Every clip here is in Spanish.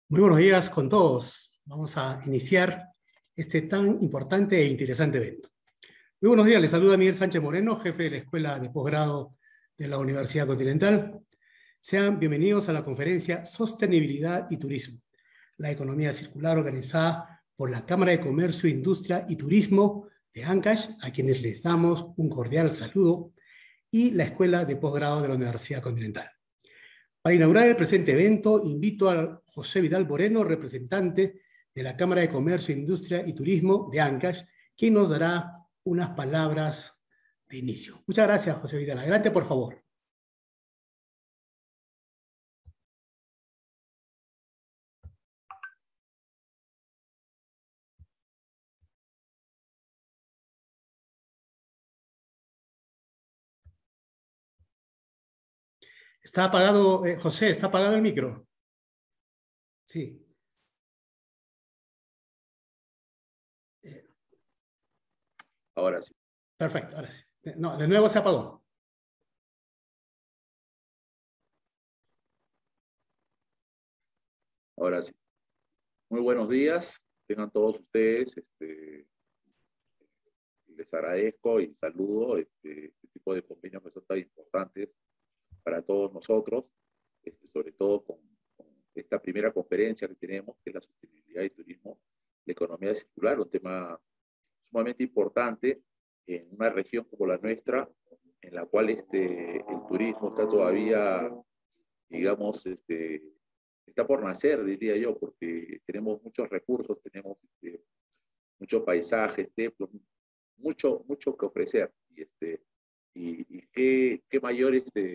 Muy buenos días con todos. Vamos a iniciar este tan importante e interesante evento. Muy buenos días, les saluda Miguel Sánchez Moreno, jefe de la Escuela de Posgrado de la Universidad Continental. Sean bienvenidos a la conferencia Sostenibilidad y Turismo, la economía circular, organizada por la Cámara de Comercio, Industria y Turismo de Ancash, a quienes les damos un cordial saludo, y la Escuela de Posgrado de la Universidad Continental. Para inaugurar el presente evento, invito a José Vidal Moreno, representante de la Cámara de Comercio, Industria y Turismo de Ancash, quien nos dará unas palabras de inicio. Muchas gracias, José Vidal. Adelante, por favor. Está apagado, José, está apagado el micro. Sí. Ahora sí. Perfecto, ahora sí. No, de nuevo se apagó. Ahora sí. Muy buenos días. Tengan todos ustedes. Les agradezco y saludo este tipo de convenios que son tan importantes para todos nosotros, sobre todo con esta primera conferencia que tenemos, que es la sostenibilidad y turismo, la economía circular, un tema sumamente importante en una región como la nuestra, en la cual el turismo está todavía, digamos, está por nacer, diría yo, porque tenemos muchos recursos, tenemos muchos paisajes, templos, mucho que ofrecer. Y qué mayor,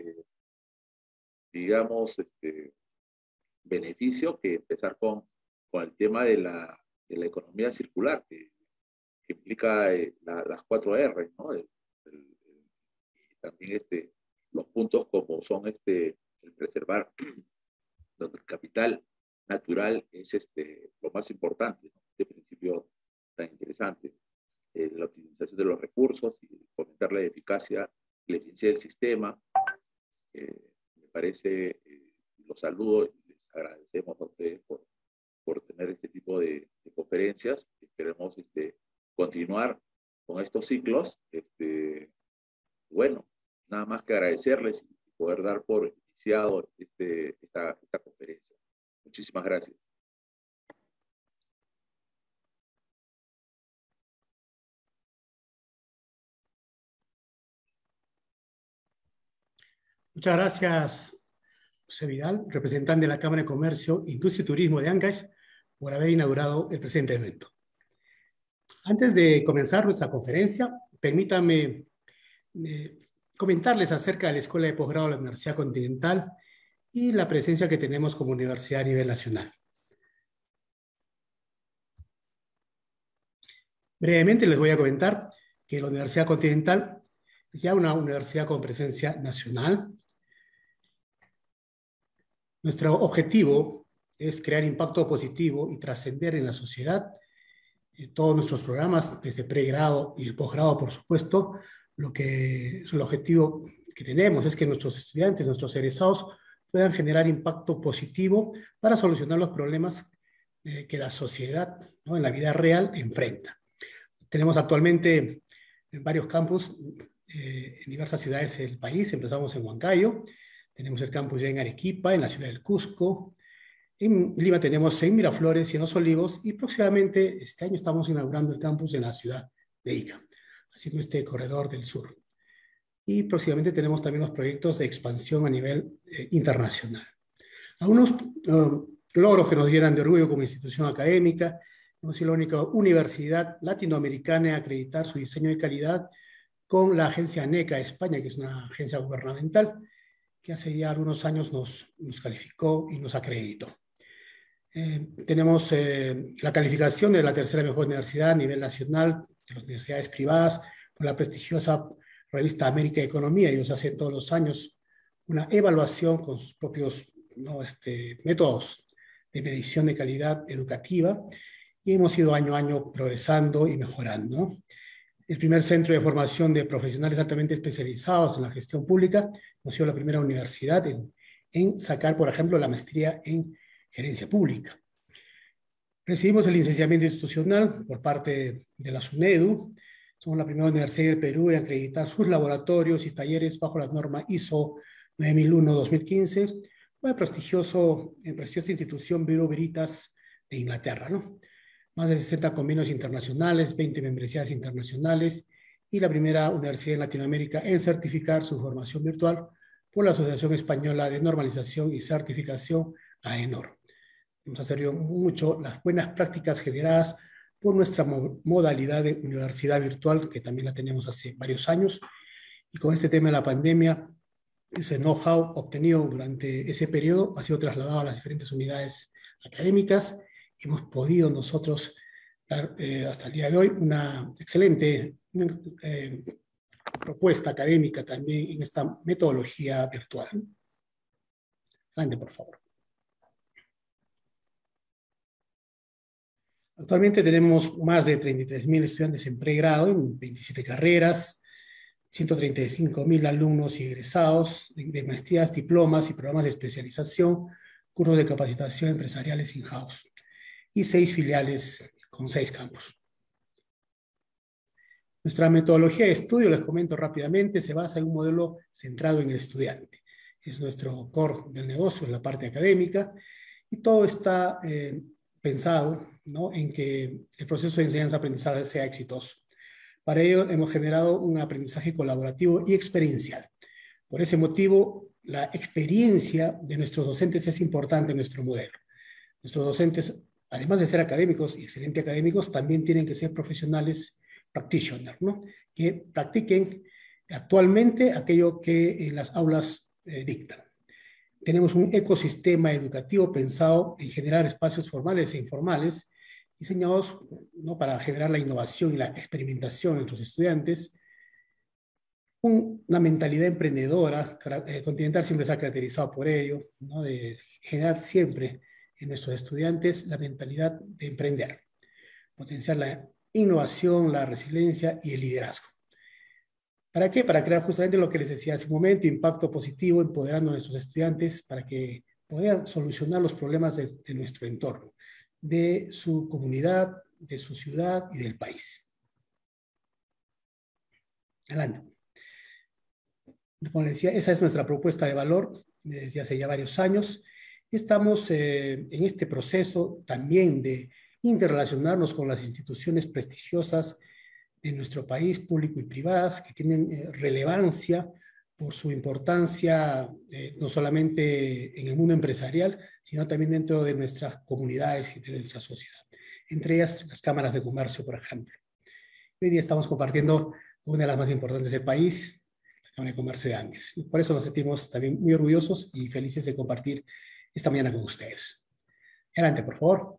digamos, beneficio que empezar con el tema de la economía circular, que implica las 4R, ¿no? También los puntos como son el preservar donde el capital natural es lo más importante, ¿no? Este principio tan interesante, la optimización de los recursos y fomentar la eficacia y la eficiencia del sistema. Me parece, los saludo y les agradecemos a ustedes por tener este tipo de conferencias. Esperemos continuar con estos ciclos. Bueno, nada más que agradecerles y poder dar por iniciado esta conferencia. Muchísimas gracias. Muchas gracias, José Vidal, representante de la Cámara de Comercio, Industria y Turismo de Ancash, por haber inaugurado el presente evento. Antes de comenzar nuestra conferencia, permítanme comentarles acerca de la Escuela de Posgrado de la Universidad Continental y la presencia que tenemos como universidad a nivel nacional. Brevemente les voy a comentar que la Universidad Continental es ya una universidad con presencia nacional. Nuestro objetivo es crear impacto positivo y trascender en la sociedad. Todos nuestros programas, desde pregrado y el posgrado, por supuesto, el objetivo que tenemos es que nuestros estudiantes, nuestros egresados, puedan generar impacto positivo para solucionar los problemas que la sociedad, ¿no?, en la vida real enfrenta. Tenemos actualmente varios campus en diversas ciudades del país. Empezamos en Huancayo, tenemos el campus ya en Arequipa, en la ciudad del Cusco. En Lima tenemos en Miraflores y en Los Olivos, y próximamente este año estamos inaugurando el campus en la ciudad de Ica, haciendo este corredor del sur. Y próximamente tenemos también los proyectos de expansión a nivel internacional. Algunos logros que nos llenan de orgullo como institución académica: hemos sido la única universidad latinoamericana a acreditar su diseño de calidad con la agencia NECA de España, que es una agencia gubernamental, que hace ya algunos años nos calificó y nos acreditó. Tenemos la calificación de la tercera mejor universidad a nivel nacional de las universidades privadas por la prestigiosa revista América Economía. Ellos hacen todos los años una evaluación con sus propios métodos de medición de calidad educativa, y hemos ido año a año progresando y mejorando. El primer centro de formación de profesionales altamente especializados en la gestión pública. Hemos sido la primera universidad en sacar, por ejemplo, la maestría en gerencia pública. Recibimos el licenciamiento institucional por parte de la SUNEDU. Somos la primera universidad del Perú en acreditar sus laboratorios y talleres bajo la norma ISO 9001-2015, una prestigiosa institución Bureau Veritas de Inglaterra, ¿no? Más de 60 convenios internacionales, 20 membresías internacionales y la primera universidad en Latinoamérica en certificar su formación virtual por la Asociación Española de Normalización y Certificación, AENOR. Nos ha servido mucho las buenas prácticas generadas por nuestra modalidad de universidad virtual, que también la tenemos hace varios años, y con este tema de la pandemia, ese know-how obtenido durante ese periodo ha sido trasladado a las diferentes unidades académicas. Hemos podido nosotros dar hasta el día de hoy una excelente propuesta académica también en esta metodología virtual. Adelante, por favor. Actualmente tenemos más de 33.000 estudiantes en pregrado en 27 carreras, 135.000 alumnos y egresados de maestrías, diplomas y programas de especialización, cursos de capacitación empresariales in-house y 6 filiales con 6 campus. Nuestra metodología de estudio, les comento rápidamente, se basa en un modelo centrado en el estudiante. Es nuestro core del negocio, en la parte académica, y todo está pensado, ¿no?, en que el proceso de enseñanza-aprendizaje sea exitoso. Para ello hemos generado un aprendizaje colaborativo y experiencial. Por ese motivo, la experiencia de nuestros docentes es importante en nuestro modelo. Nuestros docentes, además de ser académicos y excelentes académicos, también tienen que ser profesionales practitioners, ¿no?, que practiquen actualmente aquello que en las aulas dictan. Tenemos un ecosistema educativo pensado en generar espacios formales e informales, diseñados, ¿no?, para generar la innovación y la experimentación en nuestros estudiantes. Una mentalidad emprendedora, Continental siempre se ha caracterizado por ello, ¿no?, de generar siempre en nuestros estudiantes la mentalidad de emprender, potenciar la innovación, la resiliencia y el liderazgo. ¿Para qué? Para crear justamente lo que les decía hace un momento, impacto positivo, empoderando a nuestros estudiantes para que puedan solucionar los problemas de nuestro entorno, de su comunidad, de su ciudad y del país. Adelante. Como les decía, esa es nuestra propuesta de valor desde hace ya varios años. Estamos en este proceso también de interrelacionarnos con las instituciones prestigiosas de nuestro país, público y privadas, que tienen relevancia por su importancia, no solamente en el mundo empresarial, sino también dentro de nuestras comunidades y de nuestra sociedad. Entre ellas, las cámaras de comercio, por ejemplo. Hoy día estamos compartiendo una de las más importantes del país, la Cámara de Comercio de Andes. Y por eso nos sentimos también muy orgullosos y felices de compartir esta mañana con ustedes. Adelante, por favor.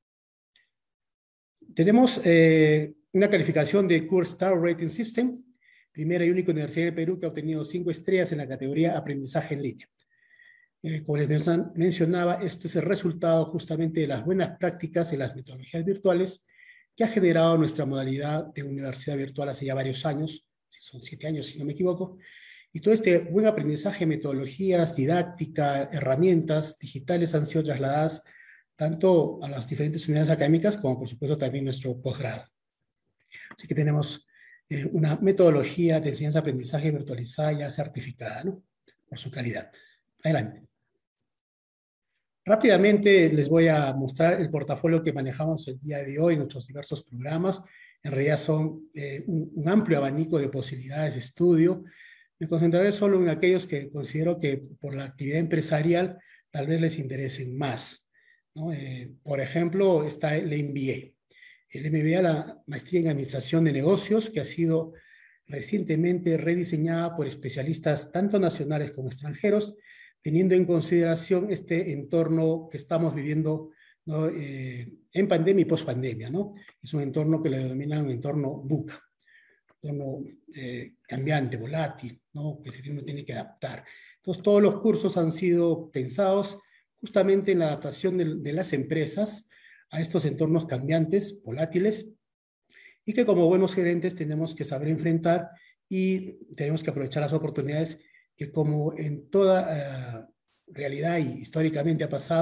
Tenemos una calificación de Course Star Rating System, primera y única universidad del Perú que ha obtenido 5 estrellas en la categoría Aprendizaje en Línea. Como les mencionaba, esto es el resultado justamente de las buenas prácticas en las metodologías virtuales que ha generado nuestra modalidad de universidad virtual hace ya varios años, son 7 años si no me equivoco, y todo este buen aprendizaje, metodologías, didáctica, herramientas digitales han sido trasladadas tanto a las diferentes unidades académicas como por supuesto también nuestro posgrado. Así que tenemos una metodología de enseñanza-aprendizaje virtualizada ya certificada, ¿no?, por su calidad. Adelante. Rápidamente les voy a mostrar el portafolio que manejamos el día de hoy en nuestros diversos programas. En realidad son un amplio abanico de posibilidades de estudio. Me concentraré solo en aquellos que considero que por la actividad empresarial tal vez les interesen más, ¿no? Por ejemplo, está el MBA. El MBA, la Maestría en Administración de Negocios, que ha sido recientemente rediseñada por especialistas tanto nacionales como extranjeros, teniendo en consideración este entorno que estamos viviendo, ¿no?, en pandemia y post-pandemia, ¿no? Es un entorno que le denominan un entorno VUCA, entorno cambiante, volátil, ¿no?, que se tiene que adaptar. Entonces, todos los cursos han sido pensados justamente en la adaptación de las empresas a estos entornos cambiantes, volátiles, y que como buenos gerentes tenemos que saber enfrentar y tenemos que aprovechar las oportunidades que, como en toda realidad y históricamente ha pasado,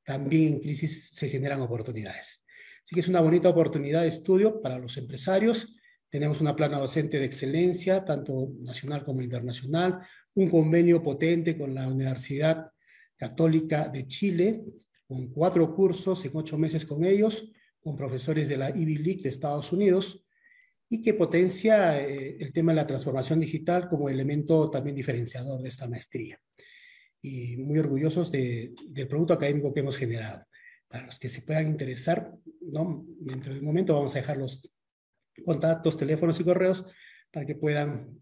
también en crisis se generan oportunidades. Así que es una bonita oportunidad de estudio para los empresarios. Tenemos una plana docente de excelencia, tanto nacional como internacional, un convenio potente con la Universidad Católica de Chile, con 4 cursos en 8 meses con ellos, con profesores de la Ivy League de Estados Unidos, y que potencia el tema de la transformación digital como elemento también diferenciador de esta maestría. Y muy orgullosos del producto académico que hemos generado. Para los que se puedan interesar, ¿no? Dentro de un momento vamos a dejar los contactos, teléfonos y correos para que puedan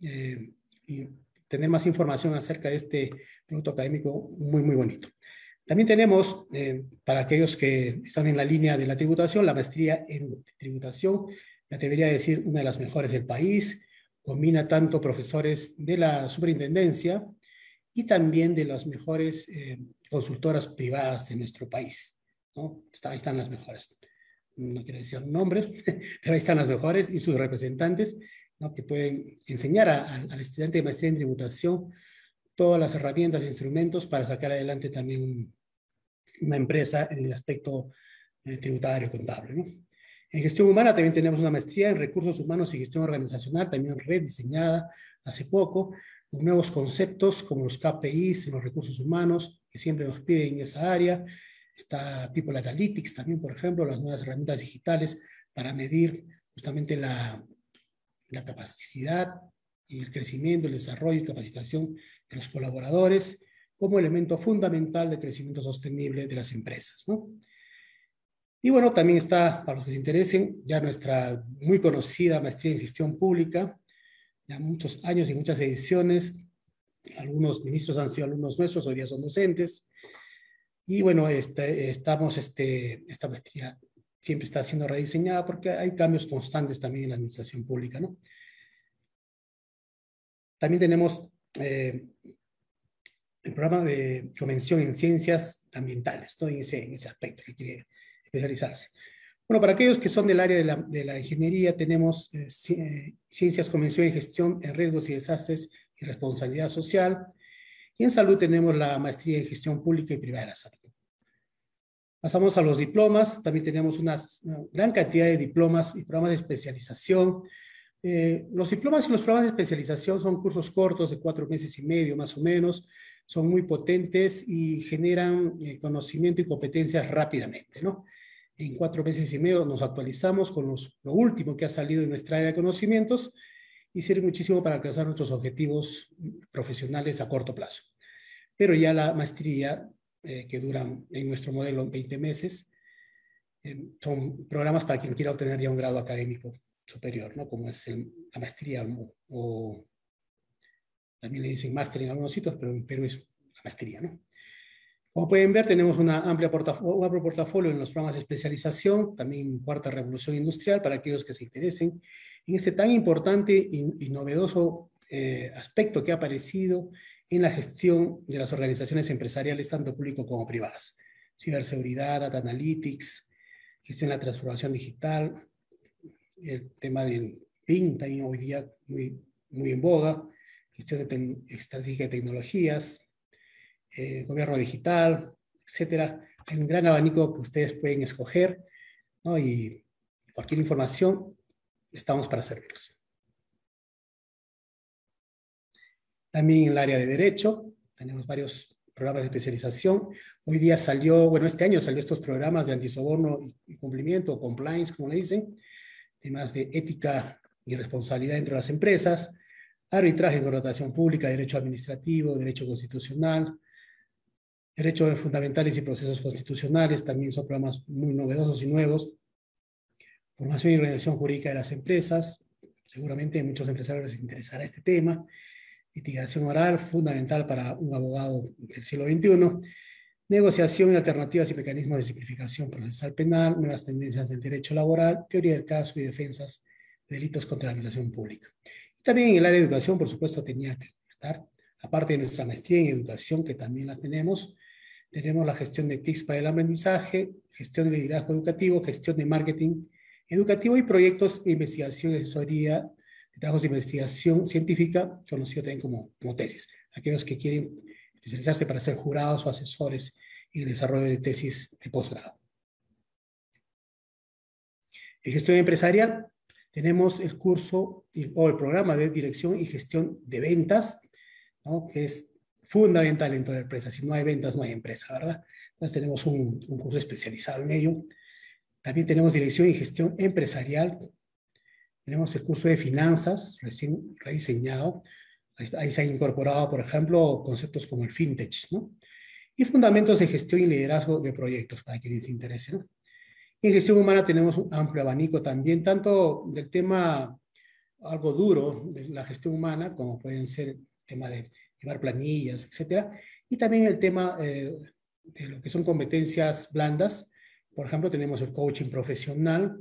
tener más información acerca de este producto académico muy, muy bonito. También tenemos, para aquellos que están en la línea de la tributación, la maestría en tributación, me atrevería a decir una de las mejores del país, combina tanto profesores de la superintendencia y también de las mejores consultoras privadas de nuestro país, ¿no? Ahí están las mejores. No quiero decir nombres, pero ahí están las mejores y sus representantes, ¿no? Que pueden enseñar al estudiante de maestría en tributación todas las herramientas e instrumentos para sacar adelante también una empresa en el aspecto tributario contable, ¿no? En gestión humana también tenemos una maestría en recursos humanos y gestión organizacional, también rediseñada hace poco, con nuevos conceptos como los KPIs en los recursos humanos, que siempre nos piden en esa área. Está People Analytics también, por ejemplo, las nuevas herramientas digitales para medir justamente la capacidad y el crecimiento, el desarrollo y capacitación de los colaboradores como elemento fundamental de crecimiento sostenible de las empresas, ¿no? Y bueno, también está, para los que se interesen, ya nuestra muy conocida maestría en gestión pública, ya muchos años y muchas ediciones. Algunos ministros han sido alumnos nuestros, hoy día son docentes. Y bueno, esta maestría siempre está siendo rediseñada porque hay cambios constantes también en la administración pública, ¿no? También tenemos el programa de convención en ciencias ambientales, ¿no? En ese aspecto que quiere especializarse. Bueno, para aquellos que son del área de la ingeniería, tenemos ciencias, convención en gestión en riesgos y desastres y responsabilidad social. Y en salud tenemos la maestría en gestión pública y privada de la salud. Pasamos a los diplomas. También tenemos una gran cantidad de diplomas y programas de especialización. Los diplomas y los programas de especialización son cursos cortos de 4 meses y medio, más o menos. Son muy potentes y generan conocimiento y competencias rápidamente, ¿no? En 4 meses y medio nos actualizamos con lo último que ha salido en nuestra área de conocimientos y sirve muchísimo para alcanzar nuestros objetivos profesionales a corto plazo. Pero ya la maestría, que duran en nuestro modelo 20 meses, son programas para quien quiera obtener ya un grado académico superior, ¿no? Como es la maestría o también le dicen máster en algunos sitios, pero en Perú es la maestría, ¿no? Como pueden ver, tenemos un amplio portafolio en los programas de especialización, también cuarta revolución industrial, para aquellos que se interesen en este tan importante y novedoso aspecto que ha aparecido en la gestión de las organizaciones empresariales, tanto público como privadas. Ciberseguridad, data analytics, gestión de la transformación digital, el tema del PIN, también hoy día muy en boga, gestión estratégica de tecnologías, gobierno digital, etcétera. Hay un gran abanico que ustedes pueden escoger, ¿no? Y cualquier información, estamos para servirlos. También en el área de Derecho, tenemos varios programas de especialización. Hoy día salió, bueno, este año salió estos programas de antisoborno y cumplimiento, o compliance, como le dicen, temas de ética y responsabilidad dentro de las empresas, arbitraje en contratación pública, derecho administrativo, derecho constitucional, derechos fundamentales y procesos constitucionales, también son programas muy novedosos y nuevos. Formación y organización jurídica de las empresas, seguramente a muchos empresarios les interesará este tema. Litigación oral, fundamental para un abogado del siglo XXI. Negociación y alternativas y mecanismos de simplificación procesal penal, nuevas tendencias del derecho laboral, teoría del caso y defensas de delitos contra la administración pública. Y también en el área de educación, por supuesto, tenía que estar, aparte de nuestra maestría en educación, que también la tenemos la gestión de TICs para el aprendizaje, gestión de liderazgo educativo, gestión de marketing educativo y proyectos de investigación y asesoría de trabajos de investigación científica, conocido también como tesis. Aquellos que quieren especializarse para ser jurados o asesores y el desarrollo de tesis de posgrado. En gestión empresarial tenemos el curso o el programa de dirección y gestión de ventas, ¿no? Que es fundamental en toda empresa. Si no hay ventas, no hay empresa, ¿verdad? Entonces tenemos un curso especializado en ello. También tenemos dirección y gestión empresarial. Tenemos el curso de finanzas, recién rediseñado. Ahí se han incorporado, por ejemplo, conceptos como el fintech, ¿no? Y fundamentos de gestión y liderazgo de proyectos, para quienes se interesen, ¿no? Y en gestión humana tenemos un amplio abanico también, tanto del tema algo duro de la gestión humana, como pueden ser el tema de llevar planillas, etcétera, y también el tema de lo que son competencias blandas. Por ejemplo, tenemos el coaching profesional,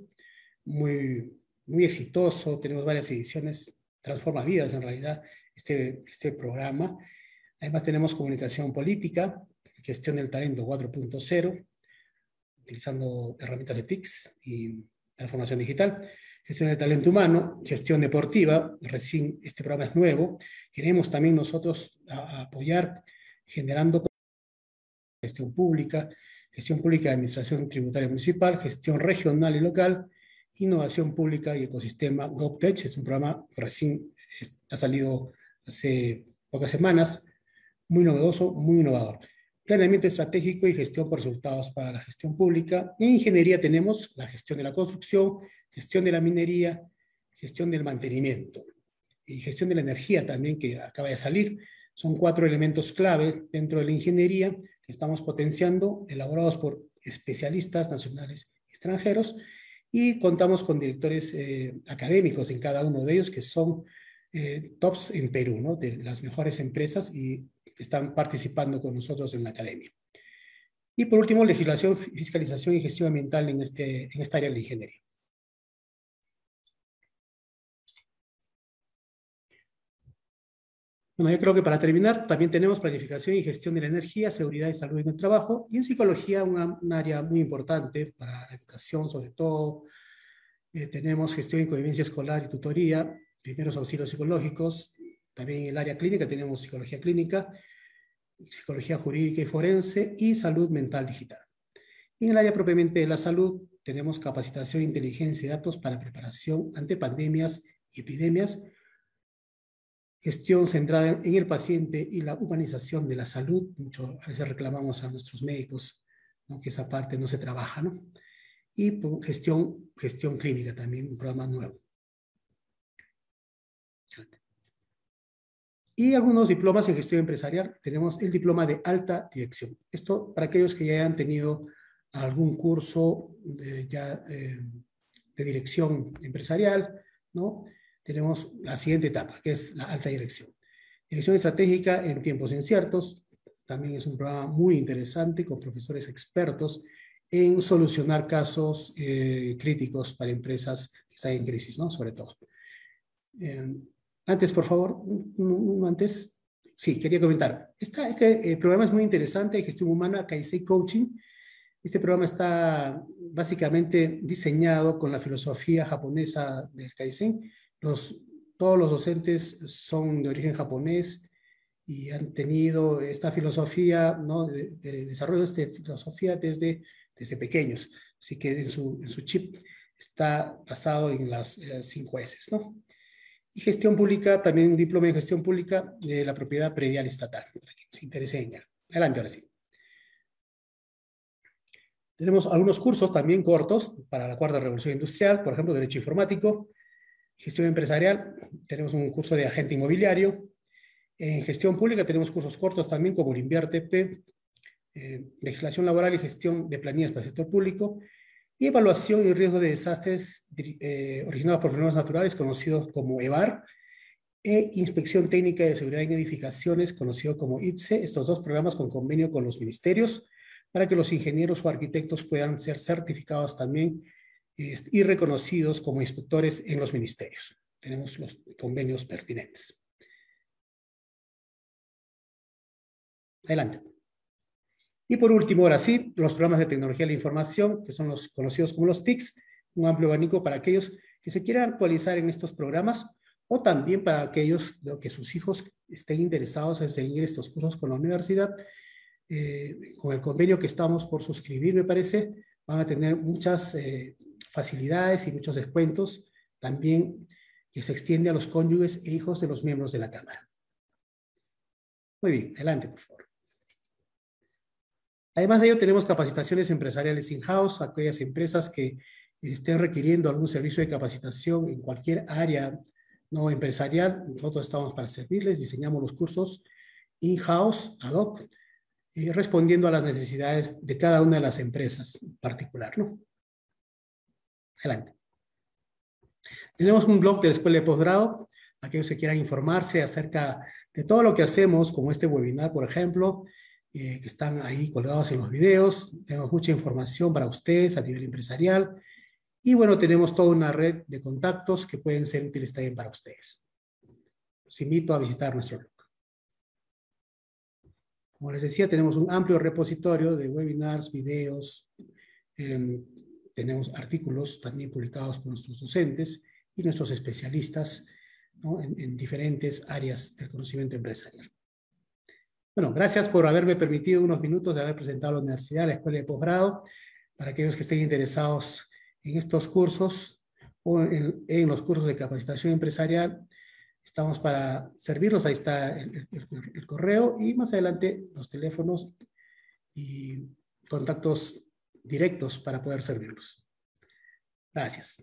muy exitoso, tenemos varias ediciones, transforma vidas en realidad este programa. Además tenemos comunicación política, gestión del talento 4.0, utilizando herramientas de TICS y transformación digital. Gestión del talento humano, gestión deportiva, recién este programa es nuevo. Queremos también nosotros apoyar generando gestión pública de administración tributaria municipal, gestión regional y local, innovación pública y ecosistema GovTech. Es un programa que recién ha salido hace pocas semanas, muy novedoso, muy innovador. Planeamiento estratégico y gestión por resultados para la gestión pública. En ingeniería tenemos la gestión de la construcción, gestión de la minería, gestión del mantenimiento y gestión de la energía también, que acaba de salir. Son 4 elementos claves dentro de la ingeniería que estamos potenciando, elaborados por especialistas nacionales y extranjeros, y contamos con directores académicos en cada uno de ellos que son tops en Perú, ¿no? De las mejores empresas, y están participando con nosotros en la academia. Y por último, legislación, fiscalización y gestión ambiental en esta área de la ingeniería. Bueno, yo creo que para terminar, también tenemos planificación y gestión de la energía, seguridad y salud en el trabajo, y en psicología un área muy importante para la educación, sobre todo. Tenemos gestión y convivencia escolar y tutoría, primeros auxilios psicológicos. También en el área clínica tenemos psicología clínica, psicología jurídica y forense, y salud mental digital. Y en el área propiamente de la salud tenemos capacitación, inteligencia y datos para preparación ante pandemias y epidemias, gestión centrada en el paciente y la humanización de la salud. A veces reclamamos a nuestros médicos, ¿no?, que esa parte no se trabaja, ¿no? Y gestión clínica también, un programa nuevo. Y algunos diplomas en gestión empresarial. Tenemos el diploma de alta dirección. Esto para aquellos que ya hayan tenido algún curso de dirección empresarial, ¿no? Tenemos la siguiente etapa, que es la alta dirección. Dirección estratégica en tiempos inciertos. También es un programa muy interesante con profesores expertos en solucionar casos críticos para empresas que están en crisis, ¿no? Sobre todo. Antes, por favor, antes, sí, quería comentar. Este programa es muy interesante de gestión humana, Kaisei Coaching. Este programa está básicamente diseñado con la filosofía japonesa del Kaizen. Todos los docentes son de origen japonés y han tenido esta filosofía, ¿no?, de desarrollo de esta filosofía desde pequeños. Así que en su chip está basado en las 5 S, ¿no? Y gestión pública, también un diploma en gestión pública de la propiedad predial estatal, para quien se interese en ella. Adelante, ahora sí. Tenemos algunos cursos también cortos para la 4ª revolución industrial, por ejemplo, Derecho Informático, Gestión Empresarial, tenemos un curso de agente inmobiliario. En gestión pública tenemos cursos cortos también como el Invierte-P, legislación laboral y gestión de planillas para el sector público, y evaluación y riesgo de desastres originados por fenómenos naturales, conocidos como EVAR, e inspección técnica de seguridad en edificaciones, conocido como IPSE, estos 2 programas con convenio con los ministerios, para que los ingenieros o arquitectos puedan ser certificados también y reconocidos como inspectores en los ministerios. Tenemos los convenios pertinentes. Adelante. Y por último, ahora sí, los programas de tecnología de la información, que son los conocidos como los TICs, un amplio abanico para aquellos que se quieran actualizar en estos programas, o también para aquellos que sus hijos estén interesados en seguir estos cursos con la universidad. con el convenio que estamos por suscribir, me parece, van a tener muchas facilidades y muchos descuentos, también que se extiende a los cónyuges e hijos de los miembros de la Cámara. Muy bien, adelante, por favor. Además de ello, tenemos capacitaciones empresariales in-house, aquellas empresas que estén requiriendo algún servicio de capacitación en cualquier área no empresarial. Nosotros estamos para servirles, diseñamos los cursos in-house, ad hoc, respondiendo a las necesidades de cada una de las empresas en particular, ¿no? Adelante. Tenemos un blog de la Escuela de Posgrado, aquellos que quieran informarse acerca de todo lo que hacemos, como este webinar, por ejemplo, que están ahí colgados en los videos. Tenemos mucha información para ustedes a nivel empresarial. Y bueno, tenemos toda una red de contactos que pueden ser útiles también para ustedes. Los invito a visitar nuestro blog. Como les decía, tenemos un amplio repositorio de webinars, videos, tenemos artículos también publicados por nuestros docentes y nuestros especialistas, ¿no?, en diferentes áreas del conocimiento empresarial. Bueno, gracias por haberme permitido unos minutos de haber presentado la universidad, la escuela de posgrado, para aquellos que estén interesados en estos cursos o en los cursos de capacitación empresarial. Estamos para servirlos. Ahí está el correo y más adelante los teléfonos y contactos directos para poder servirlos. Gracias.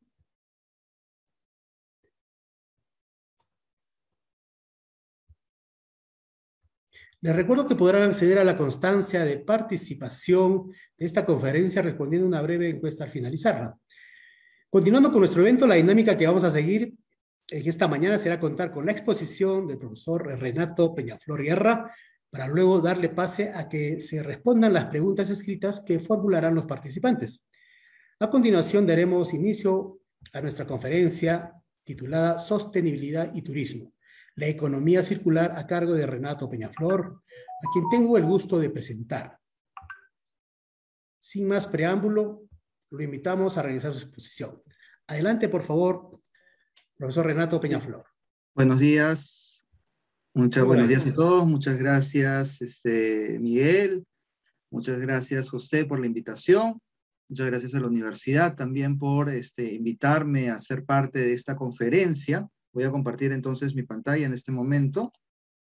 Les recuerdo que podrán acceder a la constancia de participación de esta conferencia respondiendo una breve encuesta al finalizarla. Continuando con nuestro evento, la dinámica que vamos a seguir en esta mañana será contar con la exposición del profesor Renato Peñaflor Guerra, para luego darle pase a que se respondan las preguntas escritas que formularán los participantes. A continuación daremos inicio a nuestra conferencia titulada Sostenibilidad y Turismo, la economía circular, a cargo de Renato Peñaflor, a quien tengo el gusto de presentar. Sin más preámbulo, lo invitamos a realizar su exposición. Adelante, por favor, profesor Renato Peñaflor. Buenos días. Buenos días a días. todos. Muchas gracias, Miguel. Muchas gracias, José, por la invitación. Muchas gracias a la universidad también por invitarme a ser parte de esta conferencia. Voy a compartir entonces mi pantalla en este momento.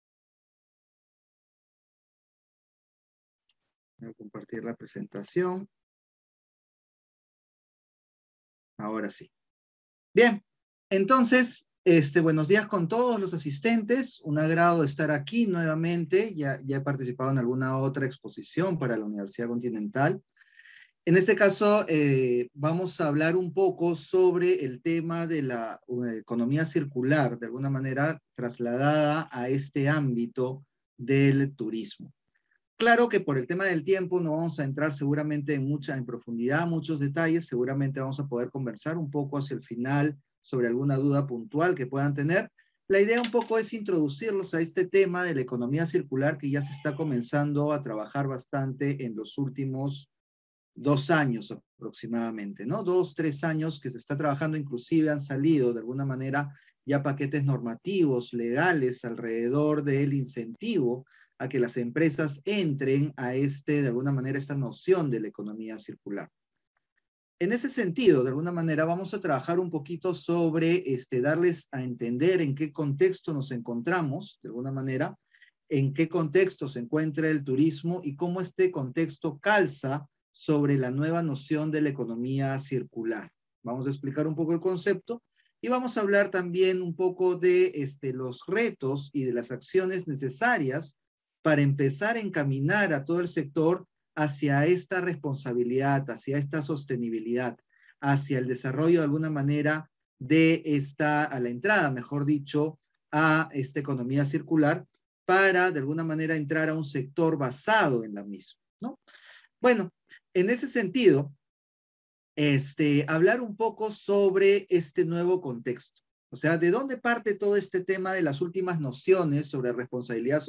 Voy a compartir la presentación. Ahora sí. Bien, entonces, buenos días con todos los asistentes. Un agrado estar aquí nuevamente. Ya he participado en alguna otra exposición para la Universidad Continental. En este caso, vamos a hablar un poco sobre el tema de la economía circular, de alguna manera trasladada a este ámbito del turismo. Claro que por el tema del tiempo no vamos a entrar seguramente en profundidad, muchos detalles. Seguramente vamos a poder conversar un poco hacia el final sobre alguna duda puntual que puedan tener. La idea un poco es introducirlos a este tema de la economía circular, que ya se está comenzando a trabajar bastante en los últimos 2 años aproximadamente, ¿no? 2, 3 años que se está trabajando. Inclusive han salido de alguna manera ya paquetes normativos, legales, alrededor del incentivo a que las empresas entren a de alguna manera, esta noción de la economía circular. En ese sentido, de alguna manera, vamos a trabajar un poquito sobre darles a entender en qué contexto nos encontramos, de alguna manera, en qué contexto se encuentra el turismo y cómo este contexto calza sobre la nueva noción de la economía circular. Vamos a explicar un poco el concepto y vamos a hablar también un poco de los retos y de las acciones necesarias para empezar a encaminar a todo el sector hacia esta responsabilidad, hacia esta sostenibilidad, hacia el desarrollo de alguna manera a la entrada, mejor dicho, a esta economía circular, para de alguna manera entrar a un sector basado en la misma, ¿no? Bueno, en ese sentido, hablar un poco sobre este nuevo contexto. O sea, ¿de dónde parte todo este tema de las últimas nociones sobre responsabilidad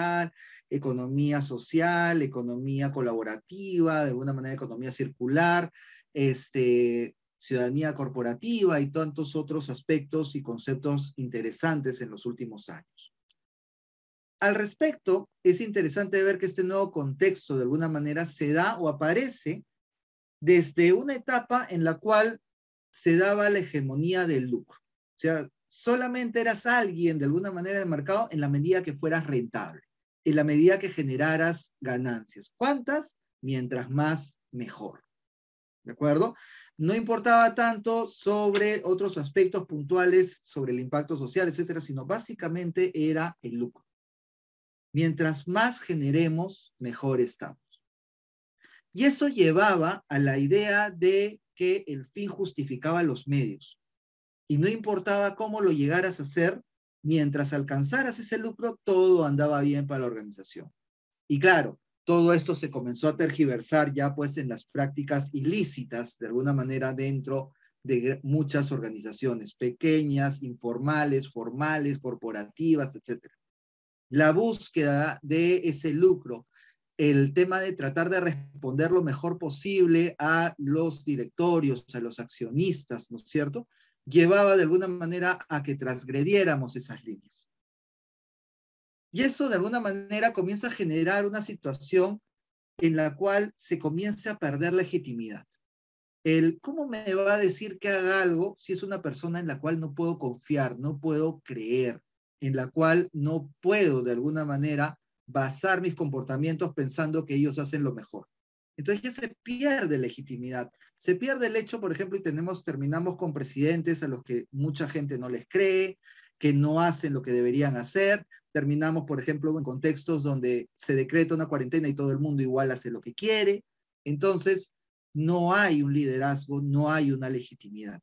social, economía colaborativa, de alguna manera economía circular, ciudadanía corporativa y tantos otros aspectos y conceptos interesantes en los últimos años? Al respecto, es interesante ver que este nuevo contexto de alguna manera se da o aparece desde una etapa en la cual se daba la hegemonía del lucro. O sea, solamente eras alguien de alguna manera del mercado en la medida que fueras rentable, en la medida que generaras ganancias. ¿Cuántas? Mientras más, mejor. ¿De acuerdo? No importaba tanto sobre otros aspectos puntuales, sobre el impacto social, etcétera, sino básicamente era el lucro. Mientras más generemos, mejor estamos. Y eso llevaba a la idea de que el fin justificaba los medios. Y no importaba cómo lo llegaras a hacer, mientras alcanzaras ese lucro, todo andaba bien para la organización. Y claro, todo esto se comenzó a tergiversar ya pues en las prácticas ilícitas, de alguna manera dentro de muchas organizaciones, pequeñas, informales, formales, corporativas, etc. La búsqueda de ese lucro, el tema de tratar de responder lo mejor posible a los directorios, a los accionistas, ¿no es cierto?, llevaba de alguna manera a que transgrediéramos esas líneas. Y eso de alguna manera comienza a generar una situación en la cual se comienza a perder legitimidad. ¿Cómo me va a decir que haga algo si es una persona en la cual no puedo confiar, no puedo creer, en la cual no puedo de alguna manera basar mis comportamientos pensando que ellos hacen lo mejor? Entonces ya se pierde legitimidad. Se pierde el hecho, por ejemplo, y terminamos con presidentes a los que mucha gente no les cree, que no hacen lo que deberían hacer. Terminamos, por ejemplo, en contextos donde se decreta una cuarentena y todo el mundo igual hace lo que quiere. Entonces, no hay un liderazgo, no hay una legitimidad.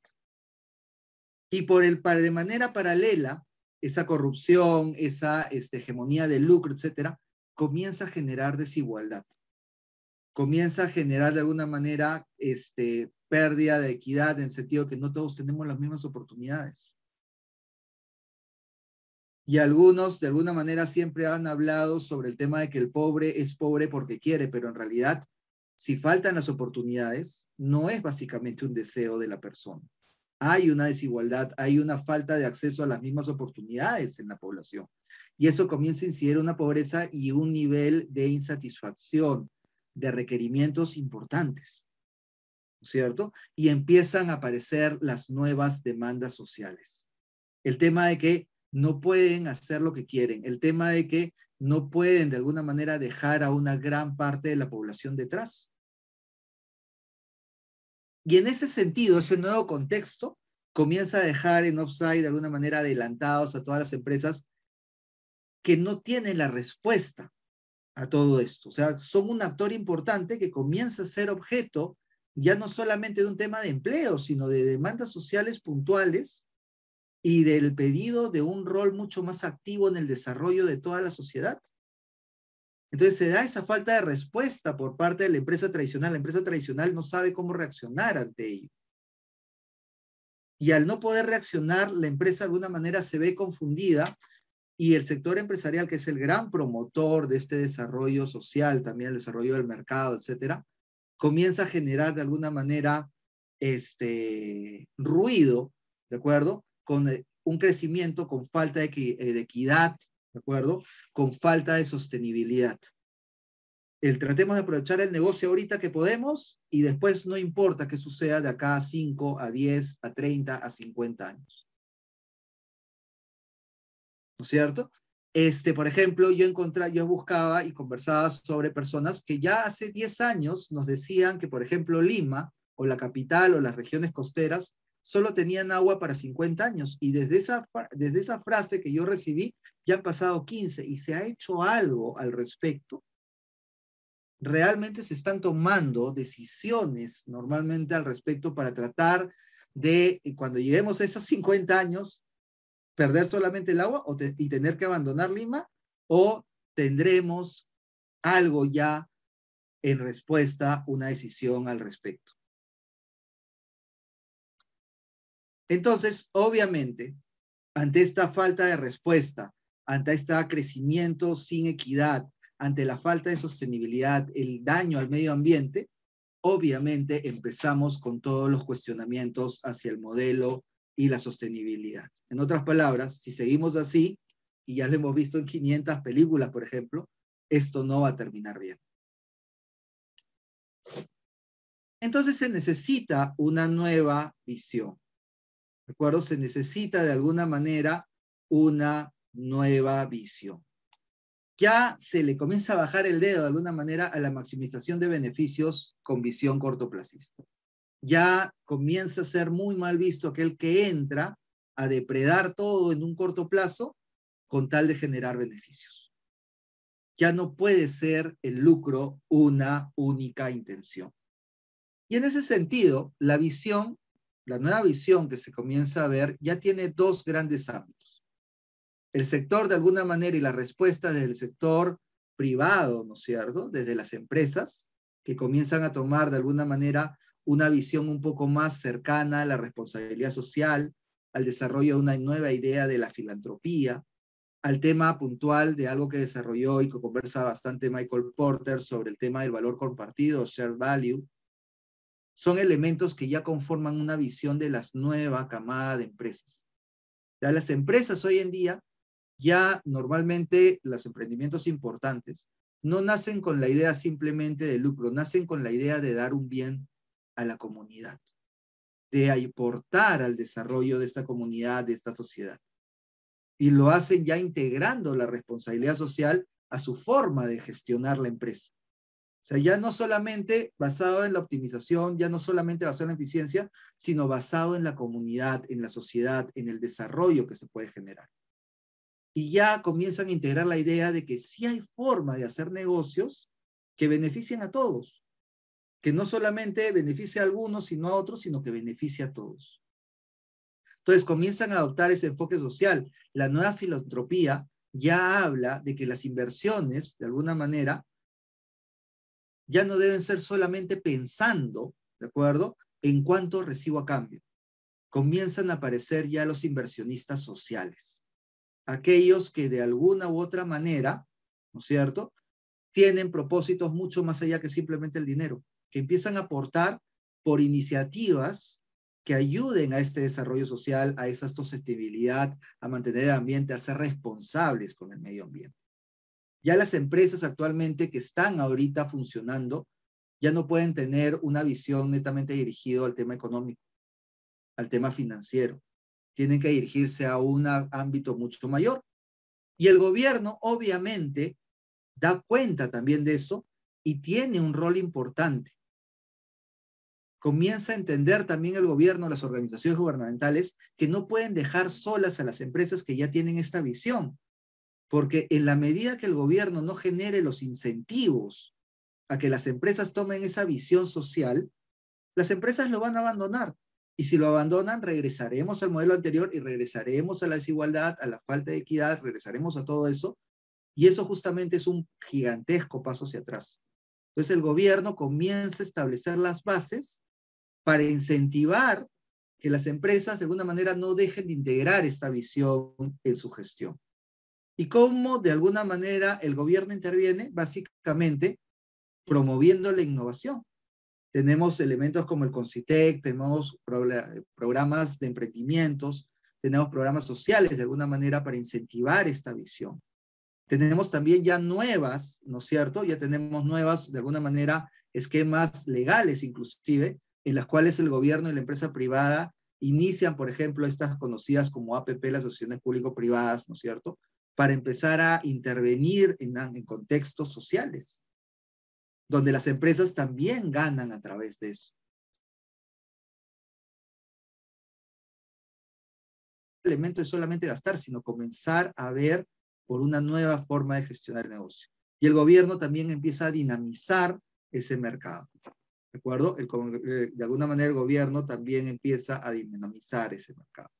Y de manera paralela, esa corrupción, esa hegemonía del lucro, etcétera, comienza a generar desigualdad. Comienza a generar de alguna manera pérdida de equidad en el sentido que no todos tenemos las mismas oportunidades. Y algunos de alguna manera siempre han hablado sobre el tema de que el pobre es pobre porque quiere, pero en realidad, si faltan las oportunidades, no es básicamente un deseo de la persona. Hay una desigualdad, hay una falta de acceso a las mismas oportunidades en la población. Y eso comienza a incidir en una pobreza y un nivel de insatisfacción, de requerimientos importantes, ¿cierto? Y empiezan a aparecer las nuevas demandas sociales. El tema de que no pueden hacer lo que quieren, el tema de que no pueden de alguna manera dejar a una gran parte de la población detrás. Y en ese sentido, ese nuevo contexto comienza a dejar en offside de alguna manera adelantados a todas las empresas que no tienen la respuesta a todo esto. O sea, son un actor importante que comienza a ser objeto ya no solamente de un tema de empleo, sino de demandas sociales puntuales y del pedido de un rol mucho más activo en el desarrollo de toda la sociedad. Entonces se da esa falta de respuesta por parte de la empresa tradicional. La empresa tradicional no sabe cómo reaccionar ante ello. Y al no poder reaccionar, la empresa de alguna manera se ve confundida y el sector empresarial, que es el gran promotor de este desarrollo social, también el desarrollo del mercado, etcétera, comienza a generar de alguna manera ruido, ¿de acuerdo?, con un crecimiento con falta de equidad, ¿de acuerdo?, con falta de sostenibilidad. Tratemos de aprovechar el negocio ahorita que podemos y después no importa qué suceda de acá a 5, a 10, a 30, a 50 años. ¿No es cierto? Por ejemplo, yo buscaba y conversaba sobre personas que ya hace 10 años nos decían que, por ejemplo, Lima o la capital o las regiones costeras solo tenían agua para 50 años. Y desde esa frase que yo recibí, ya han pasado 15 y se ha hecho algo al respecto. Realmente se están tomando decisiones normalmente al respecto para tratar de, cuando lleguemos a esos 50 años, perder solamente el agua y tener que abandonar Lima, o tendremos algo ya en respuesta, una decisión al respecto. Entonces, obviamente, ante esta falta de respuesta, ante este crecimiento sin equidad, ante la falta de sostenibilidad, el daño al medio ambiente, obviamente empezamos con todos los cuestionamientos hacia el modelo y la sostenibilidad. En otras palabras, si seguimos así y ya lo hemos visto en 500 películas, por ejemplo, esto no va a terminar bien. Entonces se necesita una nueva visión. ¿De acuerdo? Se necesita de alguna manera una nueva visión. Ya se le comienza a bajar el dedo de alguna manera a la maximización de beneficios con visión cortoplacista. Ya comienza a ser muy mal visto aquel que entra a depredar todo en un corto plazo con tal de generar beneficios. Ya no puede ser el lucro una única intención. Y en ese sentido, la visión, la nueva visión que se comienza a ver, ya tiene dos grandes ámbitos. El sector, de alguna manera, y la respuesta desde el sector privado, ¿no es cierto?, desde las empresas, que comienzan a tomar, de alguna manera, una visión un poco más cercana a la responsabilidad social, al desarrollo de una nueva idea de la filantropía, al tema puntual de algo que desarrolló y que conversa bastante Michael Porter sobre el tema del valor compartido, share value. Son elementos que ya conforman una visión de las nuevas camadas de empresas. Ya las empresas hoy en día, ya normalmente los emprendimientos importantes, no nacen con la idea simplemente de lucro, nacen con la idea de dar un bien a la comunidad, de aportar al desarrollo de esta comunidad, de esta sociedad. Y lo hacen ya integrando la responsabilidad social a su forma de gestionar la empresa. O sea, ya no solamente basado en la optimización, ya no solamente basado en la eficiencia, sino basado en la comunidad, en la sociedad, en el desarrollo que se puede generar. Y ya comienzan a integrar la idea de que sí hay forma de hacer negocios que beneficien a todos, que no solamente beneficie a algunos, sino a otros, sino que beneficie a todos. Entonces comienzan a adoptar ese enfoque social. La nueva filantropía ya habla de que las inversiones, de alguna manera, ya no deben ser solamente pensando, ¿de acuerdo?, en cuánto recibo a cambio. Comienzan a aparecer ya los inversionistas sociales. Aquellos que de alguna u otra manera, ¿no es cierto?, tienen propósitos mucho más allá que simplemente el dinero, que empiezan a aportar por iniciativas que ayuden a este desarrollo social, a esa sostenibilidad, a mantener el ambiente, a ser responsables con el medio ambiente. Ya las empresas actualmente que están ahorita funcionando ya no pueden tener una visión netamente dirigida al tema económico, al tema financiero. Tienen que dirigirse a un ámbito mucho mayor. Y el gobierno, obviamente, da cuenta también de eso y tiene un rol importante. Comienza a entender también el gobierno, las organizaciones gubernamentales, que no pueden dejar solas a las empresas que ya tienen esta visión. Porque en la medida que el gobierno no genere los incentivos a que las empresas tomen esa visión social, las empresas lo van a abandonar. Y si lo abandonan, regresaremos al modelo anterior y regresaremos a la desigualdad, a la falta de equidad, regresaremos a todo eso. Y eso justamente es un gigantesco paso hacia atrás. Entonces el gobierno comienza a establecer las bases para incentivar que las empresas de alguna manera no dejen de integrar esta visión en su gestión. ¿Y cómo de alguna manera el gobierno interviene? Básicamente promoviendo la innovación. Tenemos elementos como el Concitec, tenemos programas de emprendimientos, tenemos programas sociales de alguna manera para incentivar esta visión. Tenemos también ya nuevas, ¿no es cierto? Ya tenemos nuevas, de alguna manera, esquemas legales inclusive, en las cuales el gobierno y la empresa privada inician, por ejemplo, estas conocidas como APP, las asociaciones público-privadas, ¿no es cierto?, para empezar a intervenir en contextos sociales, donde las empresas también ganan a través de eso. El elemento es solamente gastar, sino comenzar a ver por una nueva forma de gestionar el negocio. Y el gobierno también empieza a dinamizar ese mercado. ¿De acuerdo? De alguna manera el gobierno también empieza a dinamizar ese mercado.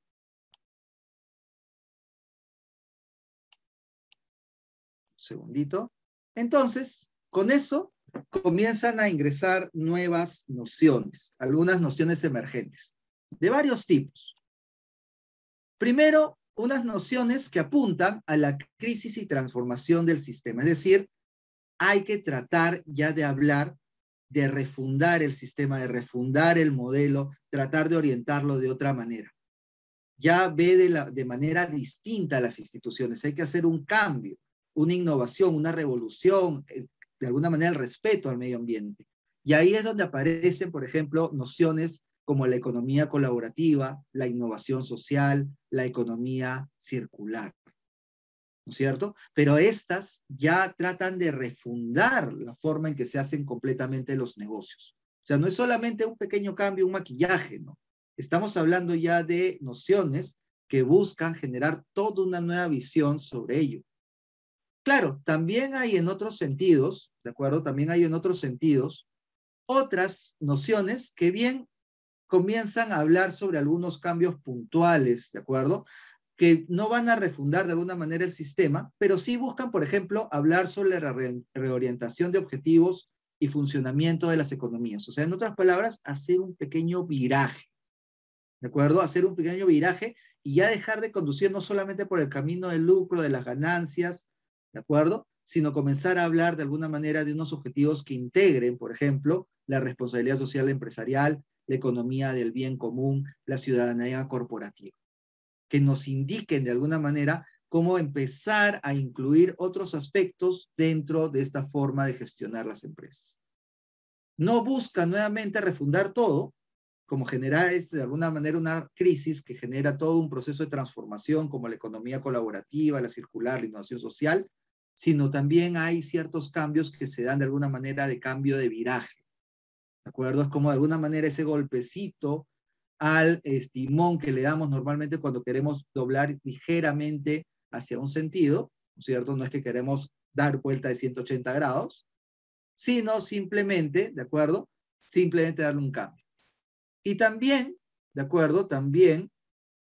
Un segundito. Entonces, con eso comienzan a ingresar nuevas nociones, algunas nociones emergentes, de varios tipos. Primero, unas nociones que apuntan a la crisis y transformación del sistema. Es decir, hay que tratar ya de hablar de refundar el sistema, de refundar el modelo, tratar de orientarlo de otra manera. ya ve de manera distinta a las instituciones. Hay que hacer un cambio, una innovación, una revolución, de alguna manera el respeto al medio ambiente. Y ahí es donde aparecen, por ejemplo, nociones como la economía colaborativa, la innovación social, la economía circular, ¿no es cierto? Pero estas ya tratan de refundar la forma en que se hacen completamente los negocios. O sea, no es solamente un pequeño cambio, un maquillaje, ¿no? Estamos hablando ya de nociones que buscan generar toda una nueva visión sobre ello. Claro, también hay en otros sentidos, ¿de acuerdo? También hay en otros sentidos otras nociones que bien comienzan a hablar sobre algunos cambios puntuales, ¿de acuerdo? Que no van a refundar de alguna manera el sistema, pero sí buscan, por ejemplo, hablar sobre la reorientación de objetivos y funcionamiento de las economías. O sea, en otras palabras, hacer un pequeño viraje, ¿de acuerdo? Hacer un pequeño viraje y ya dejar de conducir no solamente por el camino del lucro, de las ganancias, ¿de acuerdo? Sino comenzar a hablar de alguna manera de unos objetivos que integren, por ejemplo, la responsabilidad social empresarial, la economía del bien común, la ciudadanía corporativa, que nos indiquen de alguna manera cómo empezar a incluir otros aspectos dentro de esta forma de gestionar las empresas. No busca nuevamente refundar todo, como generar de alguna manera una crisis que genera todo un proceso de transformación como la economía colaborativa, la circular, la innovación social, sino también hay ciertos cambios que se dan de alguna manera de cambio de viraje, ¿de acuerdo? Es como de alguna manera ese golpecito al timón que le damos normalmente cuando queremos doblar ligeramente hacia un sentido, ¿no es cierto? No es que queremos dar vuelta de 180 grados, sino simplemente, ¿de acuerdo? Simplemente darle un cambio. Y también, ¿de acuerdo? También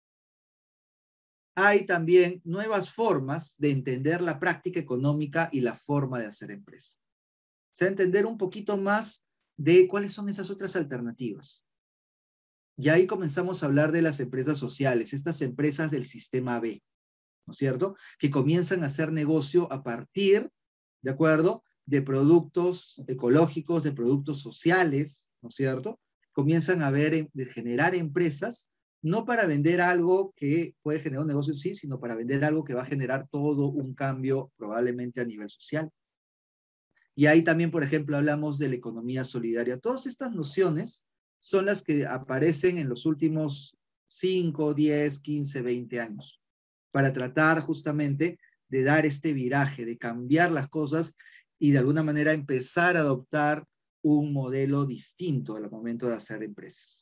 hay también nuevas formas de entender la práctica económica y la forma de hacer empresa. O sea, entender un poquito más de cuáles son esas otras alternativas. Y ahí comenzamos a hablar de las empresas sociales, estas empresas del sistema B, ¿no es cierto? Que comienzan a hacer negocio a partir, ¿de acuerdo? De productos ecológicos, de productos sociales, ¿no es cierto? Comienzan a ver, de generar empresas, no para vender algo que puede generar un negocio en sí, sino para vender algo que va a generar todo un cambio probablemente a nivel social. Y ahí también, por ejemplo, hablamos de la economía solidaria. Todas estas nociones son las que aparecen en los últimos 5, 10, 15, 20 años, para tratar justamente de dar este viraje, de cambiar las cosas y de alguna manera empezar a adoptar un modelo distinto al momento de hacer empresas.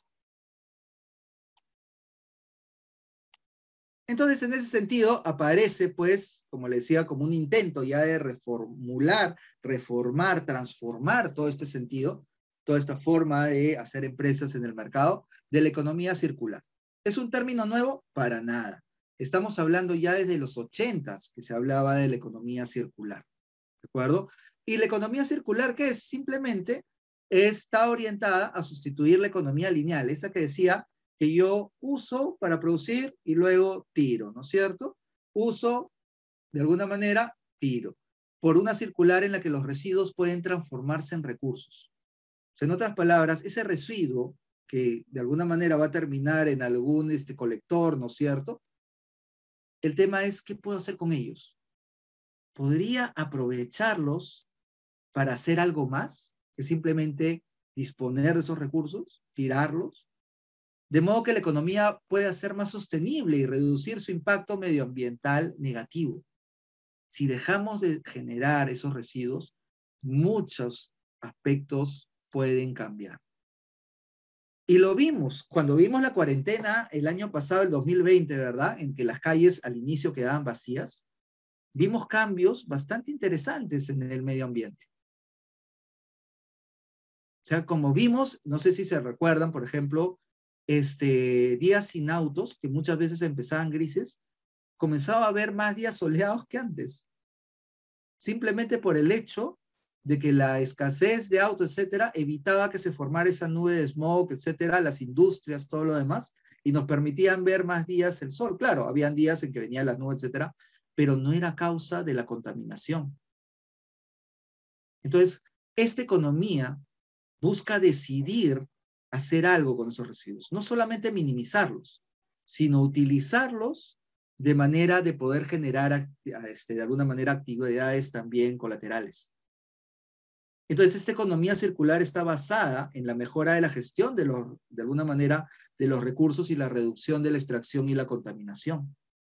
Entonces, en ese sentido, aparece, pues, como le decía, como un intento ya de reformular, reformar, transformar todo este sentido, toda esta forma de hacer empresas en el mercado de la economía circular. ¿Es un término nuevo? Para nada. Estamos hablando ya desde los 80s que se hablaba de la economía circular, ¿de acuerdo? Y la economía circular, ¿qué es? Simplemente está orientada a sustituir la economía lineal, esa que decía que yo uso para producir y luego tiro, ¿no es cierto? Uso, de alguna manera, tiro. Por una circular en la que los residuos pueden transformarse en recursos. O sea, en otras palabras, ese residuo que de alguna manera va a terminar en algún colector, ¿no es cierto? El tema es, ¿qué puedo hacer con ellos? ¿Podría aprovecharlos para hacer algo más que simplemente disponer de esos recursos, tirarlos? De modo que la economía pueda ser más sostenible y reducir su impacto medioambiental negativo. Si dejamos de generar esos residuos, muchos aspectos pueden cambiar. Y lo vimos, cuando vimos la cuarentena el año pasado, el 2020, ¿verdad? En que las calles al inicio quedaban vacías, vimos cambios bastante interesantes en el medio ambiente. O sea, como vimos, no sé si se recuerdan, por ejemplo, días sin autos, que muchas veces empezaban grises, comenzaba a haber más días soleados que antes. Simplemente por el hecho de que la escasez de autos, etcétera, evitaba que se formara esa nube de smog, etcétera, las industrias, todo lo demás, y nos permitían ver más días el sol. Claro, habían días en que venían las nubes, etcétera, pero no era causa de la contaminación. Entonces, esta economía busca decidir hacer algo con esos residuos, no solamente minimizarlos, sino utilizarlos de manera de poder generar de alguna manera actividades también colaterales. Entonces, esta economía circular está basada en la mejora de la gestión de alguna manera de los recursos y la reducción de la extracción y la contaminación.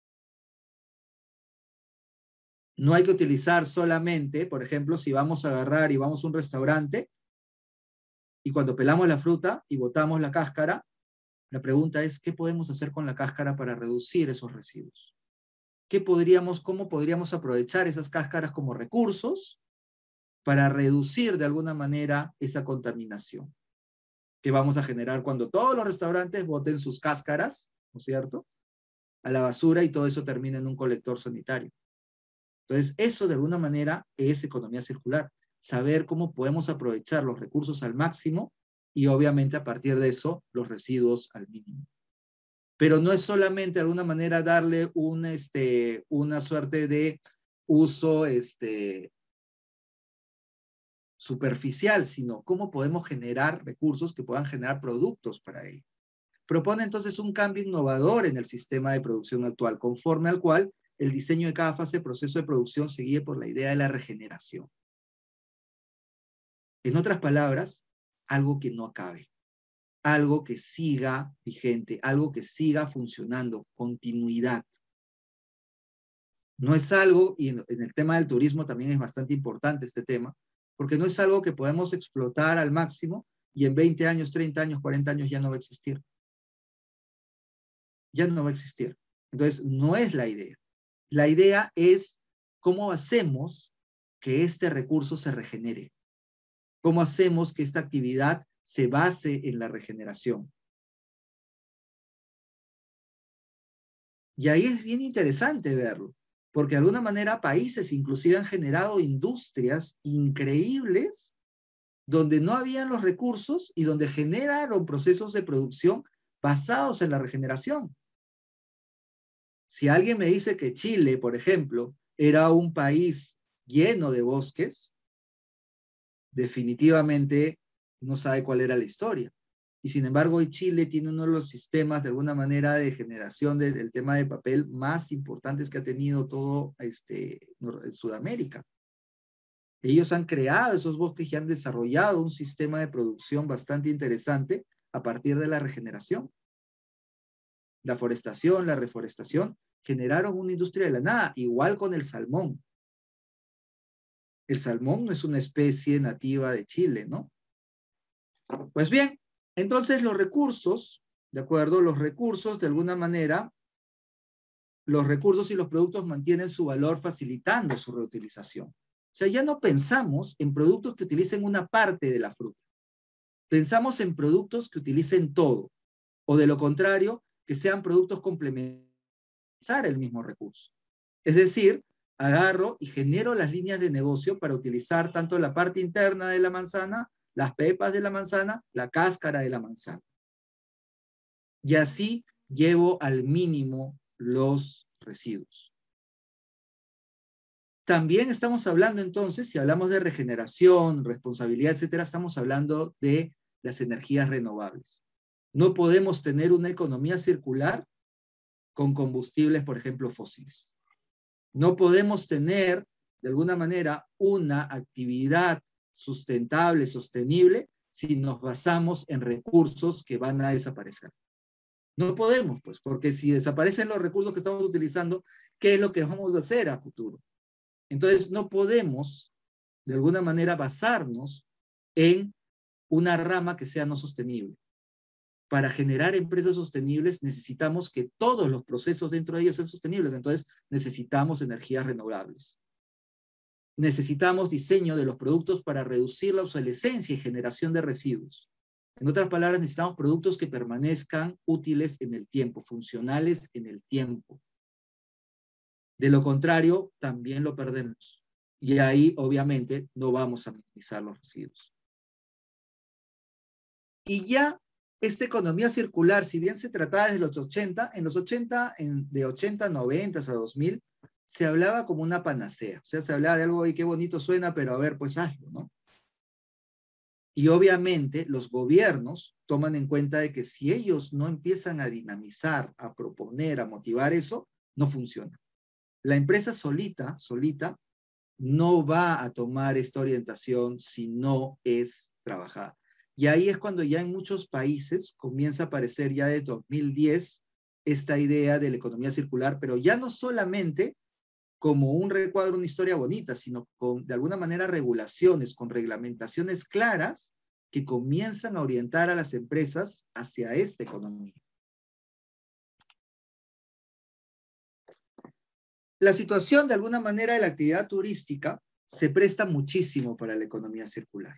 No hay que utilizar solamente, por ejemplo, si vamos a agarrar y vamos a un restaurante y cuando pelamos la fruta y botamos la cáscara, la pregunta es, ¿qué podemos hacer con la cáscara para reducir esos residuos? ¿Cómo podríamos aprovechar esas cáscaras como recursos para reducir de alguna manera esa contaminación que vamos a generar cuando todos los restaurantes boten sus cáscaras, ¿no es cierto?, a la basura y todo eso termina en un colector sanitario. Entonces, eso de alguna manera es economía circular. Saber cómo podemos aprovechar los recursos al máximo y obviamente a partir de eso los residuos al mínimo. Pero no es solamente de alguna manera darle una suerte de uso superficial, sino cómo podemos generar recursos que puedan generar productos para ello. Propone entonces un cambio innovador en el sistema de producción actual, conforme al cual el diseño de cada fase del proceso de producción se guíe por la idea de la regeneración. En otras palabras, algo que no acabe, algo que siga vigente, algo que siga funcionando, continuidad. No es algo, y en el tema del turismo también es bastante importante este tema, porque no es algo que podemos explotar al máximo y en 20 años, 30 años, 40 años ya no va a existir. Ya no va a existir. Entonces, no es la idea. La idea es cómo hacemos que este recurso se regenere. ¿Cómo hacemos que esta actividad se base en la regeneración? Y ahí es bien interesante verlo, porque de alguna manera países inclusive han generado industrias increíbles donde no habían los recursos y donde generaron procesos de producción basados en la regeneración. Si alguien me dice que Chile, por ejemplo, era un país lleno de bosques, definitivamente no sabe cuál era la historia. Y sin embargo, hoy Chile tiene uno de los sistemas, de alguna manera, de generación del tema de papel más importantes que ha tenido todo Sudamérica. Ellos han creado esos bosques y han desarrollado un sistema de producción bastante interesante a partir de la regeneración. La forestación, la reforestación, generaron una industria de la nada, igual con el salmón. El salmón no es una especie nativa de Chile, ¿no? Pues bien, entonces los recursos, ¿de acuerdo? Los recursos, de alguna manera, los recursos y los productos mantienen su valor facilitando su reutilización. O sea, ya no pensamos en productos que utilicen una parte de la fruta. Pensamos en productos que utilicen todo. O de lo contrario, que sean productos complementarios el mismo recurso. Es decir, agarro y genero las líneas de negocio para utilizar tanto la parte interna de la manzana, las pepas de la manzana, la cáscara de la manzana. Y así llevo al mínimo los residuos. También estamos hablando entonces, si hablamos de regeneración, responsabilidad, etcétera, estamos hablando de las energías renovables. No podemos tener una economía circular con combustibles, por ejemplo, fósiles. No podemos tener, de alguna manera, una actividad sustentable, sostenible, si nos basamos en recursos que van a desaparecer. No podemos, pues, porque si desaparecen los recursos que estamos utilizando, ¿qué es lo que vamos a hacer a futuro? Entonces, no podemos, de alguna manera, basarnos en una rama que sea no sostenible. Para generar empresas sostenibles necesitamos que todos los procesos dentro de ellas sean sostenibles. Entonces necesitamos energías renovables. Necesitamos diseño de los productos para reducir la obsolescencia y generación de residuos. En otras palabras, necesitamos productos que permanezcan útiles en el tiempo, funcionales en el tiempo. De lo contrario, también lo perdemos. Y ahí, obviamente, no vamos a minimizar los residuos. Y ya esta economía circular, si bien se trataba desde los 80, en los 80, de 80, 90 a 2000, se hablaba como una panacea. O sea, se hablaba de algo, y qué bonito suena, pero a ver, pues hazlo, ¿no? Y obviamente los gobiernos toman en cuenta de que si ellos no empiezan a dinamizar, a proponer, a motivar eso, no funciona. La empresa solita no va a tomar esta orientación si no es trabajada. Y ahí es cuando ya en muchos países comienza a aparecer ya de 2010 esta idea de la economía circular, pero ya no solamente como un recuadro, una historia bonita, sino con, de alguna manera, regulaciones, con reglamentaciones claras que comienzan a orientar a las empresas hacia esta economía. La situación, de alguna manera, de la actividad turística se presta muchísimo para la economía circular.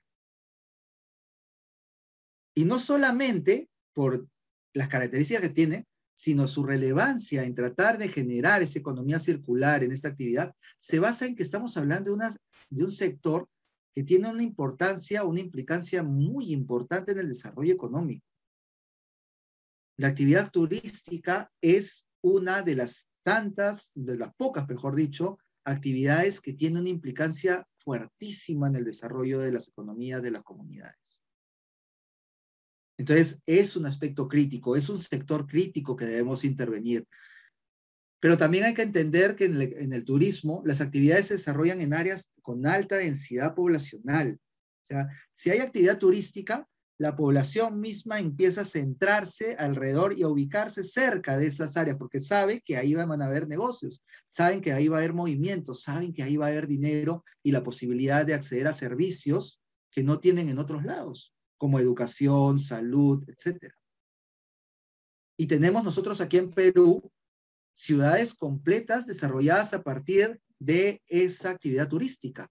Y no solamente por las características que tiene, sino su relevancia en tratar de generar esa economía circular en esta actividad, se basa en que estamos hablando de un sector que tiene una importancia, una implicancia muy importante en el desarrollo económico. La actividad turística es una de las tantas, de las pocas, mejor dicho, actividades que tienen una implicancia fuertísima en el desarrollo de las economías de las comunidades. Entonces, es un aspecto crítico, es un sector crítico que debemos intervenir. Pero también hay que entender que en el turismo las actividades se desarrollan en áreas con alta densidad poblacional. O sea, si hay actividad turística, la población misma empieza a centrarse alrededor y a ubicarse cerca de esas áreas, porque sabe que ahí van a haber negocios, saben que ahí va a haber movimientos, saben que ahí va a haber dinero y la posibilidad de acceder a servicios que no tienen en otros lados, como educación, salud, etc. Y tenemos nosotros aquí en Perú ciudades completas desarrolladas a partir de esa actividad turística.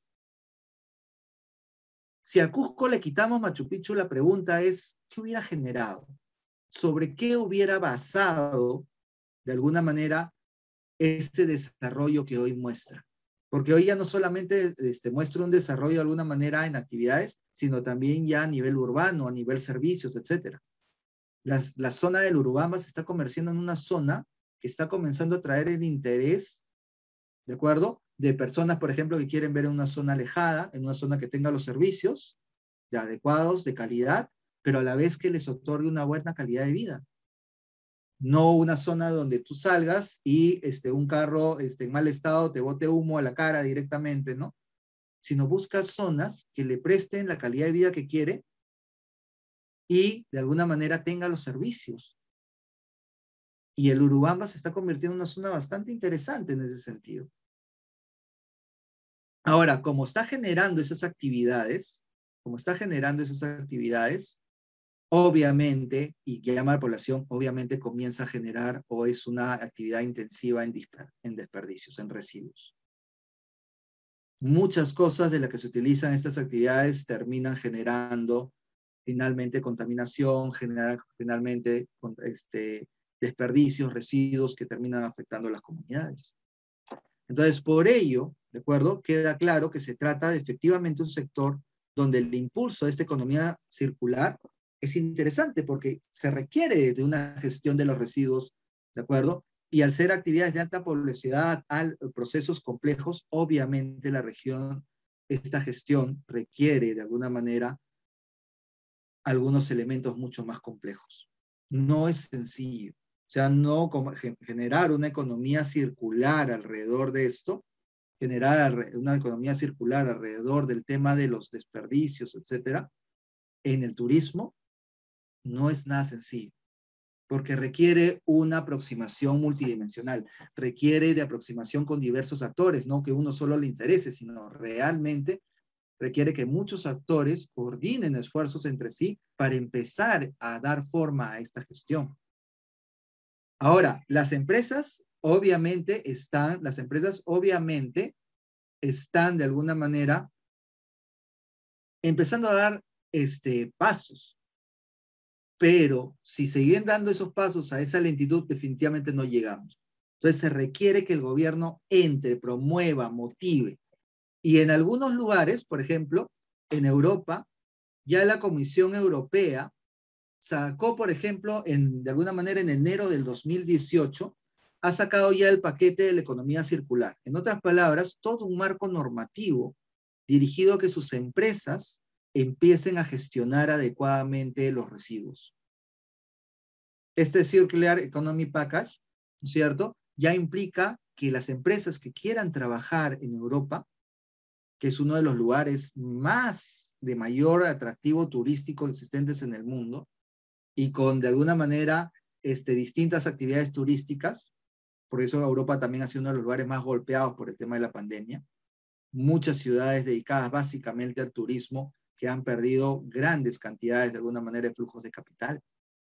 Si a Cusco le quitamos Machu Picchu, la pregunta es, ¿qué hubiera generado? ¿Sobre qué hubiera basado, de alguna manera, este desarrollo que hoy muestra? Porque hoy ya no solamente muestra un desarrollo de alguna manera en actividades, sino también ya a nivel urbano, a nivel servicios, etc. La zona del Urubamba se está convirtiendo en una zona que está comenzando a traer el interés, ¿de acuerdo?, de personas, por ejemplo, que quieren ver en una zona alejada, en una zona que tenga los servicios adecuados, de calidad, pero a la vez que les otorgue una buena calidad de vida. No una zona donde tú salgas y un carro en mal estado te bote humo a la cara directamente, ¿no? Sino buscas zonas que le presten la calidad de vida que quiere y de alguna manera tenga los servicios. Y el Urubamba se está convirtiendo en una zona bastante interesante en ese sentido. Ahora, como está generando esas actividades, obviamente, y que llama a la población, obviamente comienza a generar o es una actividad intensiva en desperdicios, en residuos. Muchas cosas de las que se utilizan estas actividades terminan generando finalmente contaminación, finalmente desperdicios, residuos que terminan afectando a las comunidades. Entonces, por ello, ¿de acuerdo?, queda claro que se trata de efectivamente un sector donde el impulso de esta economía circular es interesante porque se requiere de una gestión de los residuos, ¿de acuerdo? Y al ser actividades de alta poblacidad, procesos complejos, obviamente esta gestión requiere de alguna manera algunos elementos mucho más complejos. No es sencillo. O sea, no generar una economía circular alrededor de esto, generar una economía circular alrededor del tema de los desperdicios, etcétera, en el turismo, no es nada sencillo, porque requiere una aproximación multidimensional, requiere de aproximación con diversos actores, no que uno solo le interese, sino realmente requiere que muchos actores coordinen esfuerzos entre sí para empezar a dar forma a esta gestión. Ahora, las empresas obviamente están de alguna manera empezando a dar pasos, pero si siguen dando esos pasos a esa lentitud, definitivamente no llegamos. Entonces se requiere que el gobierno entre, promueva, motive. Y en algunos lugares, por ejemplo, en Europa, ya la Comisión Europea sacó, por ejemplo, de alguna manera en enero del 2018, ha sacado ya el paquete de la economía circular. En otras palabras, todo un marco normativo dirigido a que sus empresas empiecen a gestionar adecuadamente los residuos. Este Circular Economy Package, ¿no es cierto?, ya implica que las empresas que quieran trabajar en Europa, que es uno de los lugares de mayor atractivo turístico existentes en el mundo, y con, de alguna manera, distintas actividades turísticas, por eso Europa también ha sido uno de los lugares más golpeados por el tema de la pandemia, muchas ciudades dedicadas básicamente al turismo que han perdido grandes cantidades, de alguna manera, de flujos de capital.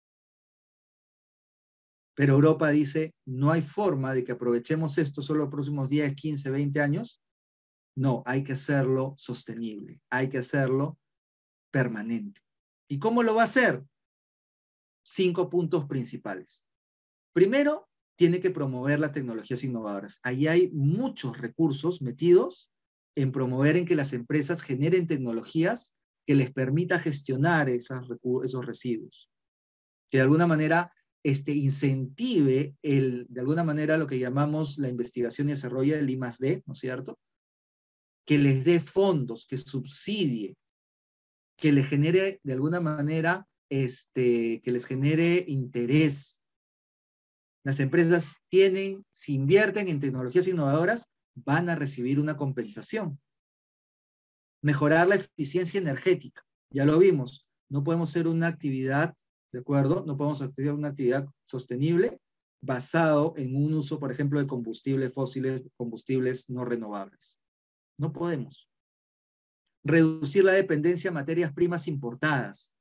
Pero Europa dice, no hay forma de que aprovechemos esto solo los próximos 10, 15, 20 años. No, hay que hacerlo sostenible, hay que hacerlo permanente. ¿Y cómo lo va a hacer? 5 puntos principales. Primero, tiene que promover las tecnologías innovadoras. Ahí hay muchos recursos metidos en promover en que las empresas generen tecnologías que les permita gestionar esos residuos. Que de alguna manera incentive de alguna manera lo que llamamos la investigación y desarrollo del I+D, ¿no es cierto? Que les dé fondos, que subsidie, que les genere de alguna manera, que les genere interés. Las empresas si invierten en tecnologías innovadoras, van a recibir una compensación. Mejorar la eficiencia energética, ya lo vimos, no podemos hacer una actividad, ¿de acuerdo? No podemos hacer una actividad sostenible basado en un uso, por ejemplo, de combustibles fósiles, combustibles no renovables. No podemos. Reducir la dependencia a materias primas importadas.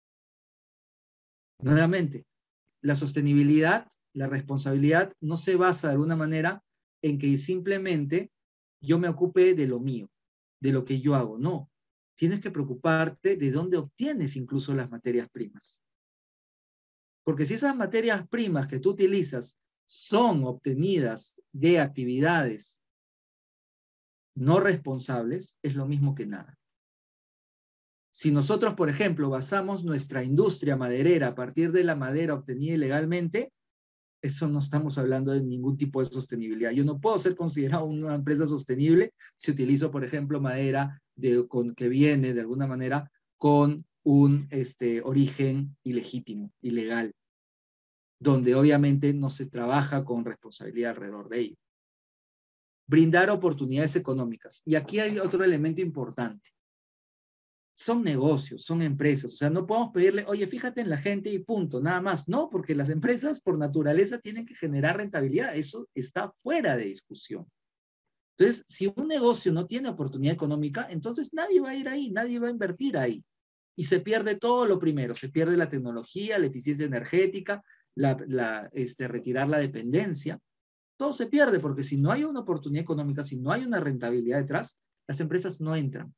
Nuevamente, la sostenibilidad, la responsabilidad no se basa de alguna manera en que simplemente yo me ocupe de lo mío, de lo que yo hago. No, tienes que preocuparte de dónde obtienes incluso las materias primas. Porque si esas materias primas que tú utilizas son obtenidas de actividades no responsables, es lo mismo que nada. Si nosotros, por ejemplo, basamos nuestra industria maderera a partir de la madera obtenida ilegalmente, eso no estamos hablando de ningún tipo de sostenibilidad. Yo no puedo ser considerado una empresa sostenible si utilizo, por ejemplo, madera que viene de alguna manera con un origen ilegítimo, ilegal, donde obviamente no se trabaja con responsabilidad alrededor de ello. Brindar oportunidades económicas. Y aquí hay otro elemento importante. Son negocios, son empresas, o sea, no podemos pedirle, oye, fíjate en la gente y punto, nada más. No, porque las empresas por naturaleza tienen que generar rentabilidad, eso está fuera de discusión. Entonces, si un negocio no tiene oportunidad económica, entonces nadie va a ir ahí, nadie va a invertir ahí. Y se pierde todo lo primero, se pierde la tecnología, la eficiencia energética, retirar la dependencia. Todo se pierde porque si no hay una oportunidad económica, si no hay una rentabilidad detrás, las empresas no entran.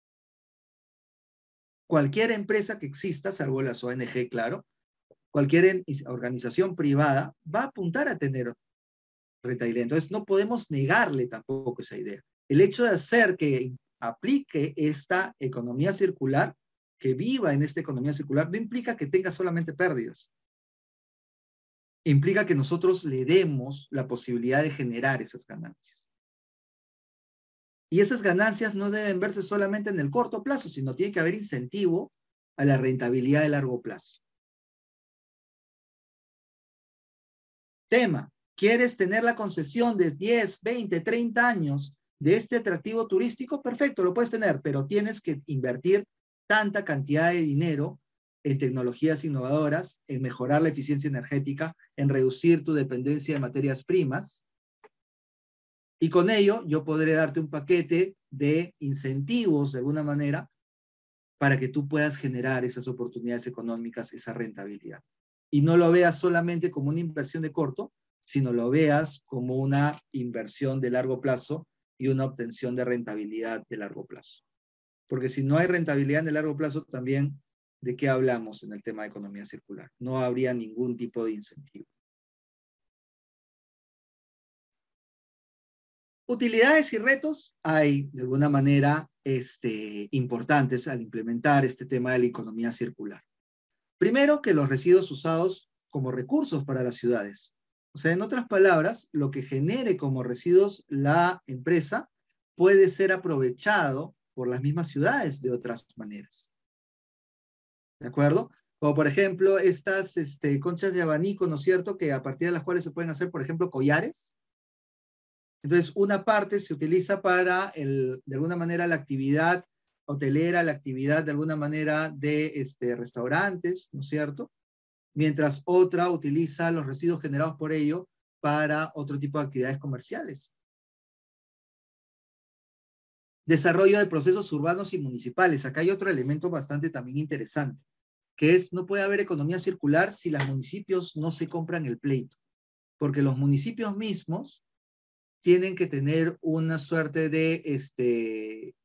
Cualquier empresa que exista, salvo las ONG, claro, cualquier organización privada va a apuntar a tener rentabilidad. Entonces, no podemos negarle tampoco esa idea. El hecho de hacer que aplique esta economía circular, que viva en esta economía circular, no implica que tenga solamente pérdidas. Implica que nosotros le demos la posibilidad de generar esas ganancias. Y esas ganancias no deben verse solamente en el corto plazo, sino tiene que haber incentivo a la rentabilidad de largo plazo. Tema, ¿quieres tener la concesión de 10, 20, 30 años de este atractivo turístico? Perfecto, lo puedes tener, pero tienes que invertir tanta cantidad de dinero en tecnologías innovadoras, en mejorar la eficiencia energética, en reducir tu dependencia de materias primas. Y con ello yo podré darte un paquete de incentivos, de alguna manera, para que tú puedas generar esas oportunidades económicas, esa rentabilidad. Y no lo veas solamente como una inversión de corto, sino lo veas como una inversión de largo plazo y una obtención de rentabilidad de largo plazo. Porque si no hay rentabilidad de largo plazo, también, ¿de qué hablamos en el tema de economía circular? No habría ningún tipo de incentivo. Utilidades y retos hay, de alguna manera, importantes al implementar este tema de la economía circular. Primero, que los residuos usados como recursos para las ciudades. O sea, en otras palabras, lo que genere como residuos la empresa puede ser aprovechado por las mismas ciudades de otras maneras. ¿De acuerdo? Como por ejemplo estas conchas de abanico, ¿no es cierto? Que a partir de las cuales se pueden hacer, por ejemplo, collares. Entonces, una parte se utiliza para, de alguna manera, la actividad hotelera, la actividad de alguna manera de restaurantes, ¿no es cierto? Mientras otra utiliza los residuos generados por ello para otro tipo de actividades comerciales. Desarrollo de procesos urbanos y municipales. Acá hay otro elemento bastante también interesante, que es, no puede haber economía circular si los municipios no se compran el pleito, porque los municipios mismos tienen que tener una suerte de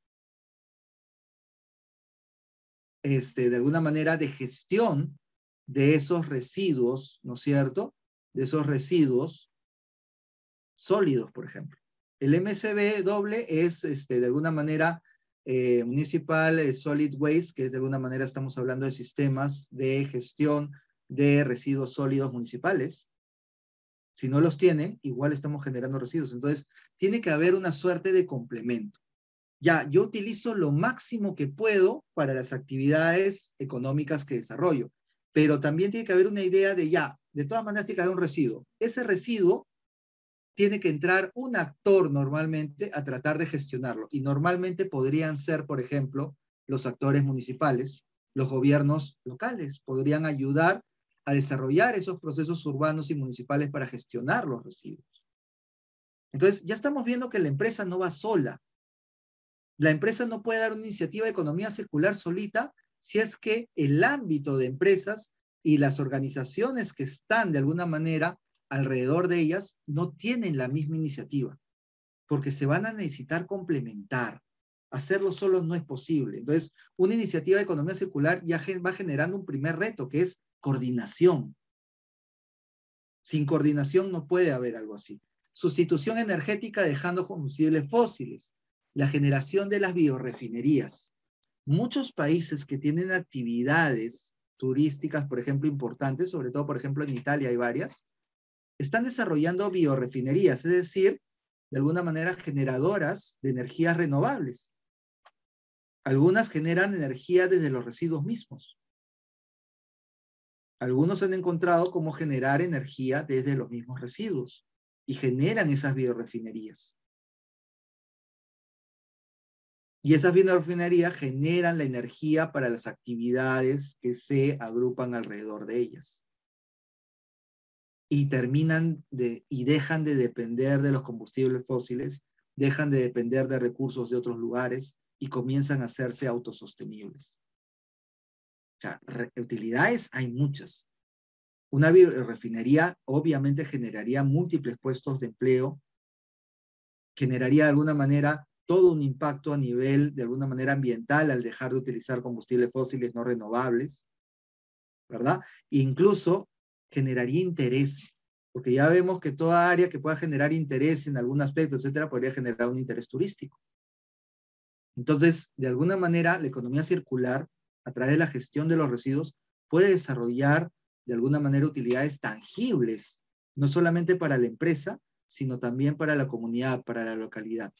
alguna manera de gestión de esos residuos, ¿no es cierto? De esos residuos sólidos, por ejemplo. El MSB doble es, de alguna manera, Municipal Solid Waste, que es de alguna manera estamos hablando de sistemas de gestión de residuos sólidos municipales. Si no los tienen, igual estamos generando residuos. Entonces, tiene que haber una suerte de complemento. Ya, yo utilizo lo máximo que puedo para las actividades económicas que desarrollo, pero también tiene que haber una idea de ya, de todas maneras tiene que haber un residuo. Ese residuo tiene que entrar un actor normalmente a tratar de gestionarlo, y normalmente podrían ser, por ejemplo, los actores municipales, los gobiernos locales, podrían ayudar a desarrollar esos procesos urbanos y municipales para gestionar los residuos. Entonces, ya estamos viendo que la empresa no va sola. La empresa no puede dar una iniciativa de economía circular solita si es que el ámbito de empresas y las organizaciones que están de alguna manera alrededor de ellas no tienen la misma iniciativa, porque se van a necesitar complementar. Hacerlo solo no es posible. Entonces, una iniciativa de economía circular ya va generando un primer reto, que es coordinación. Sin coordinación no puede haber algo así. Sustitución energética dejando combustibles fósiles. La generación de las biorefinerías. Muchos países que tienen actividades turísticas, por ejemplo, importantes, sobre todo, por ejemplo, en Italia hay varias, están desarrollando biorefinerías, es decir, de alguna manera generadoras de energías renovables. Algunas generan energía desde los residuos mismos. Algunos han encontrado cómo generar energía desde los mismos residuos y generan esas biorefinerías. Y esas biorefinerías generan la energía para las actividades que se agrupan alrededor de ellas. Y dejan de depender de los combustibles fósiles, dejan de depender de recursos de otros lugares y comienzan a hacerse autosostenibles. O sea, utilidades hay muchas. Una biorefinería obviamente generaría múltiples puestos de empleo, generaría de alguna manera todo un impacto a nivel, de alguna manera, ambiental al dejar de utilizar combustibles fósiles no renovables, ¿verdad? E incluso generaría interés, porque ya vemos que toda área que pueda generar interés en algún aspecto, etcétera, podría generar un interés turístico. Entonces, de alguna manera, la economía circular, a través de la gestión de los residuos, puede desarrollar, de alguna manera, utilidades tangibles, no solamente para la empresa, sino también para la comunidad, para la localidad.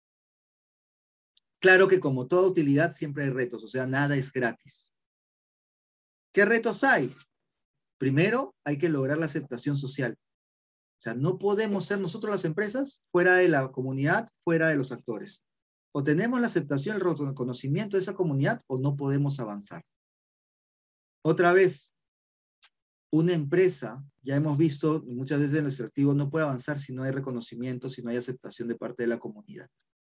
Claro que como toda utilidad siempre hay retos, o sea, nada es gratis. ¿Qué retos hay? Primero, hay que lograr la aceptación social. O sea, no podemos ser nosotros las empresas fuera de la comunidad, fuera de los actores. O tenemos la aceptación, el reconocimiento de esa comunidad, o no podemos avanzar. Otra vez, una empresa, ya hemos visto muchas veces en nuestro activo, no puede avanzar si no hay reconocimiento, si no hay aceptación de parte de la comunidad.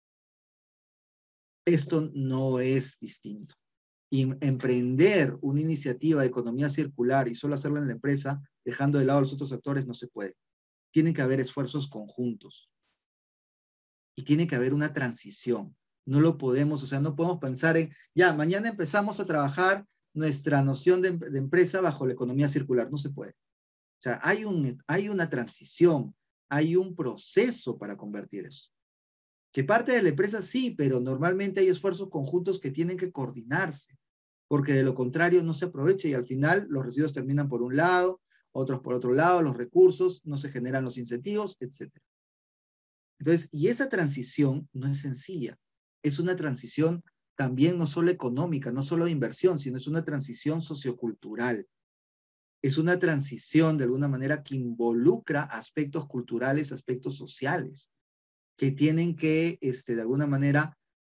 Esto no es distinto. Y emprender una iniciativa de economía circular y solo hacerlo en la empresa, dejando de lado a los otros actores, no se puede. Tienen que haber esfuerzos conjuntos. Y tiene que haber una transición. No lo podemos, o sea, no podemos pensar en, ya, mañana empezamos a trabajar nuestra noción de empresa bajo la economía circular. No se puede. O sea, hay una transición, hay un proceso para convertir eso. Que parte de la empresa sí, pero normalmente hay esfuerzos conjuntos que tienen que coordinarse, porque de lo contrario no se aprovecha y al final los residuos terminan por un lado, otros por otro lado, los recursos, no se generan los incentivos, etc. Entonces, y esa transición no es sencilla. es una transición también no solo económica, no solo de inversión, sino es una transición sociocultural. Es una transición de alguna manera que involucra aspectos culturales, aspectos sociales, que tienen que, de alguna manera,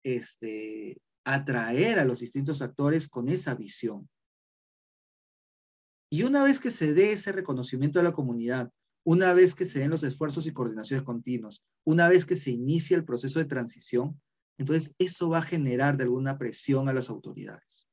atraer a los distintos actores con esa visión. Y una vez que se dé ese reconocimiento de la comunidad, una vez que se den los esfuerzos y coordinaciones continuas, una vez que se inicia el proceso de transición, entonces eso va a generar de alguna presión a las autoridades.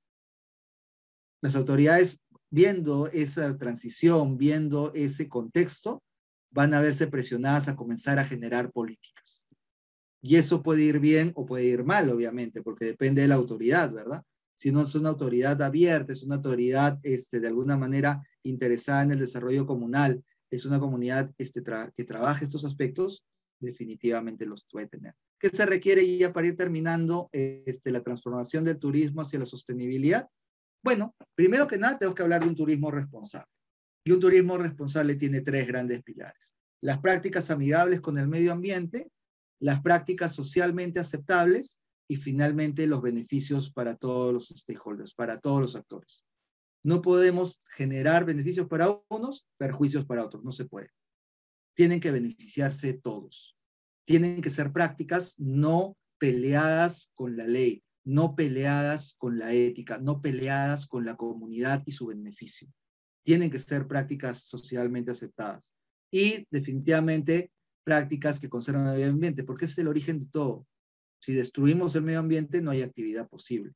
Las autoridades, viendo esa transición, viendo ese contexto, van a verse presionadas a comenzar a generar políticas. Y eso puede ir bien o puede ir mal, obviamente, porque depende de la autoridad, ¿verdad? Si no es una autoridad abierta, es una autoridad de alguna manera interesada en el desarrollo comunal, es una comunidad que trabaja estos aspectos, definitivamente los puede tener. ¿Qué se requiere ya para ir terminando la transformación del turismo hacia la sostenibilidad? Bueno, primero que nada tenemos que hablar de un turismo responsable. Y un turismo responsable tiene 3 grandes pilares. Las prácticas amigables con el medio ambiente, las prácticas socialmente aceptables y finalmente los beneficios para todos los stakeholders, para todos los actores. No podemos generar beneficios para unos, perjuicios para otros, no se puede. Tienen que beneficiarse todos. Tienen que ser prácticas no peleadas con la ley, no peleadas con la ética, no peleadas con la comunidad y su beneficio. Tienen que ser prácticas socialmente aceptadas. Y definitivamente prácticas que conservan el medio ambiente, porque es el origen de todo. Si destruimos el medio ambiente, no hay actividad posible.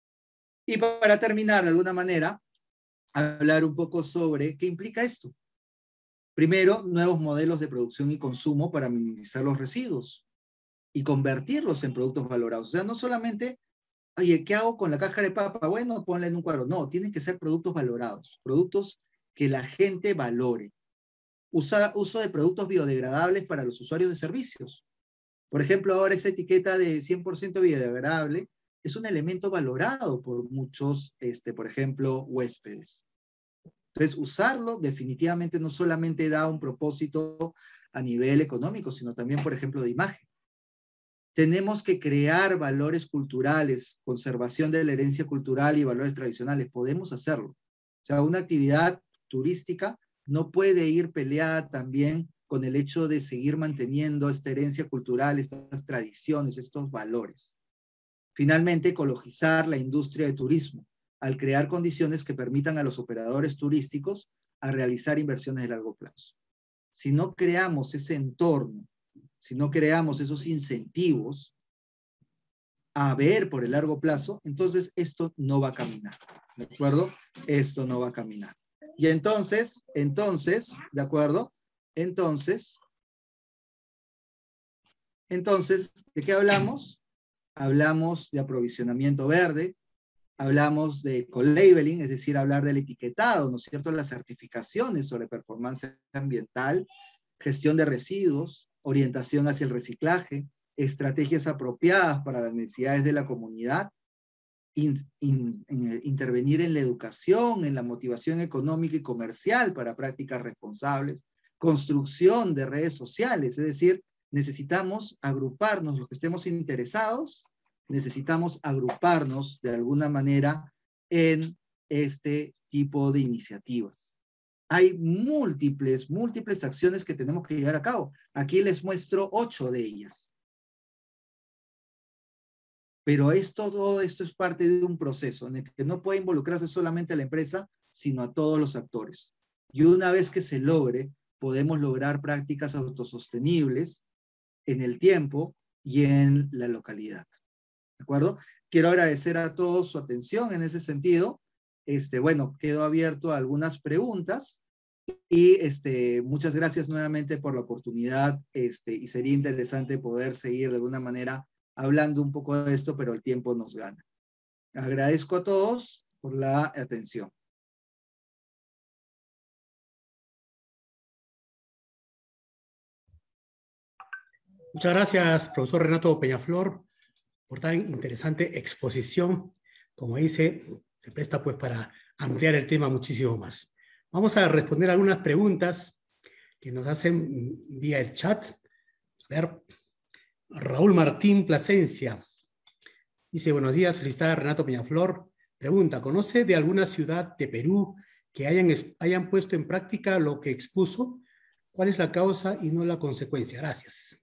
Y para terminar, de alguna manera, hablar un poco sobre qué implica esto. Primero, nuevos modelos de producción y consumo para minimizar los residuos y convertirlos en productos valorados. O sea, no solamente, oye, ¿qué hago con la cáscara de papa? Bueno, ponla en un cuadro. No, tienen que ser productos valorados, productos que la gente valore. Uso de productos biodegradables para los usuarios de servicios. Por ejemplo, ahora esa etiqueta de 100% biodegradable es un elemento valorado por muchos, por ejemplo, huéspedes. Entonces, usarlo definitivamente no solamente da un propósito a nivel económico, sino también, por ejemplo, de imagen. Tenemos que crear valores culturales, conservación de la herencia cultural y valores tradicionales. Podemos hacerlo. O sea, una actividad turística no puede ir peleada también con el hecho de seguir manteniendo esta herencia cultural, estas tradiciones, estos valores. Finalmente, ecologizar la industria de turismo, al crear condiciones que permitan a los operadores turísticos a realizar inversiones de largo plazo. Si no creamos ese entorno, si no creamos esos incentivos a ver por el largo plazo, entonces esto no va a caminar, ¿de acuerdo? Esto no va a caminar. Y entonces, ¿de acuerdo? Entonces, ¿de qué hablamos? Hablamos de aprovisionamiento verde, hablamos de eco-labeling, es decir, hablar del etiquetado, ¿no es cierto? Las certificaciones sobre performance ambiental, gestión de residuos, orientación hacia el reciclaje, estrategias apropiadas para las necesidades de la comunidad, intervenir en la educación, en la motivación económica y comercial para prácticas responsables, construcción de redes sociales, es decir, necesitamos agruparnos los que estemos interesados, necesitamos agruparnos de alguna manera en este tipo de iniciativas. Hay múltiples acciones que tenemos que llevar a cabo. Aquí les muestro 8 de ellas. Pero todo esto es parte de un proceso en el que no puede involucrarse solamente a la empresa, sino a todos los actores. Y una vez que se logre, podemos lograr prácticas autosostenibles en el tiempo y en la localidad. ¿De acuerdo? Quiero agradecer a todos su atención en ese sentido. Bueno, quedo abierto a algunas preguntas y muchas gracias nuevamente por la oportunidad y sería interesante poder seguir de alguna manera hablando un poco de esto, pero el tiempo nos gana. Agradezco a todos por la atención. Muchas gracias, profesor Renato Peñaflor, por tan interesante exposición. Como dice, se presta pues para ampliar el tema muchísimo más. Vamos a responder algunas preguntas que nos hacen vía el chat. A ver, Raúl Martín Plasencia Dice, buenos días, felicidades a Renato Peñaflor. Pregunta, ¿conoce de alguna ciudad de Perú que hayan puesto en práctica lo que expuso? ¿Cuál es la causa y no la consecuencia? Gracias.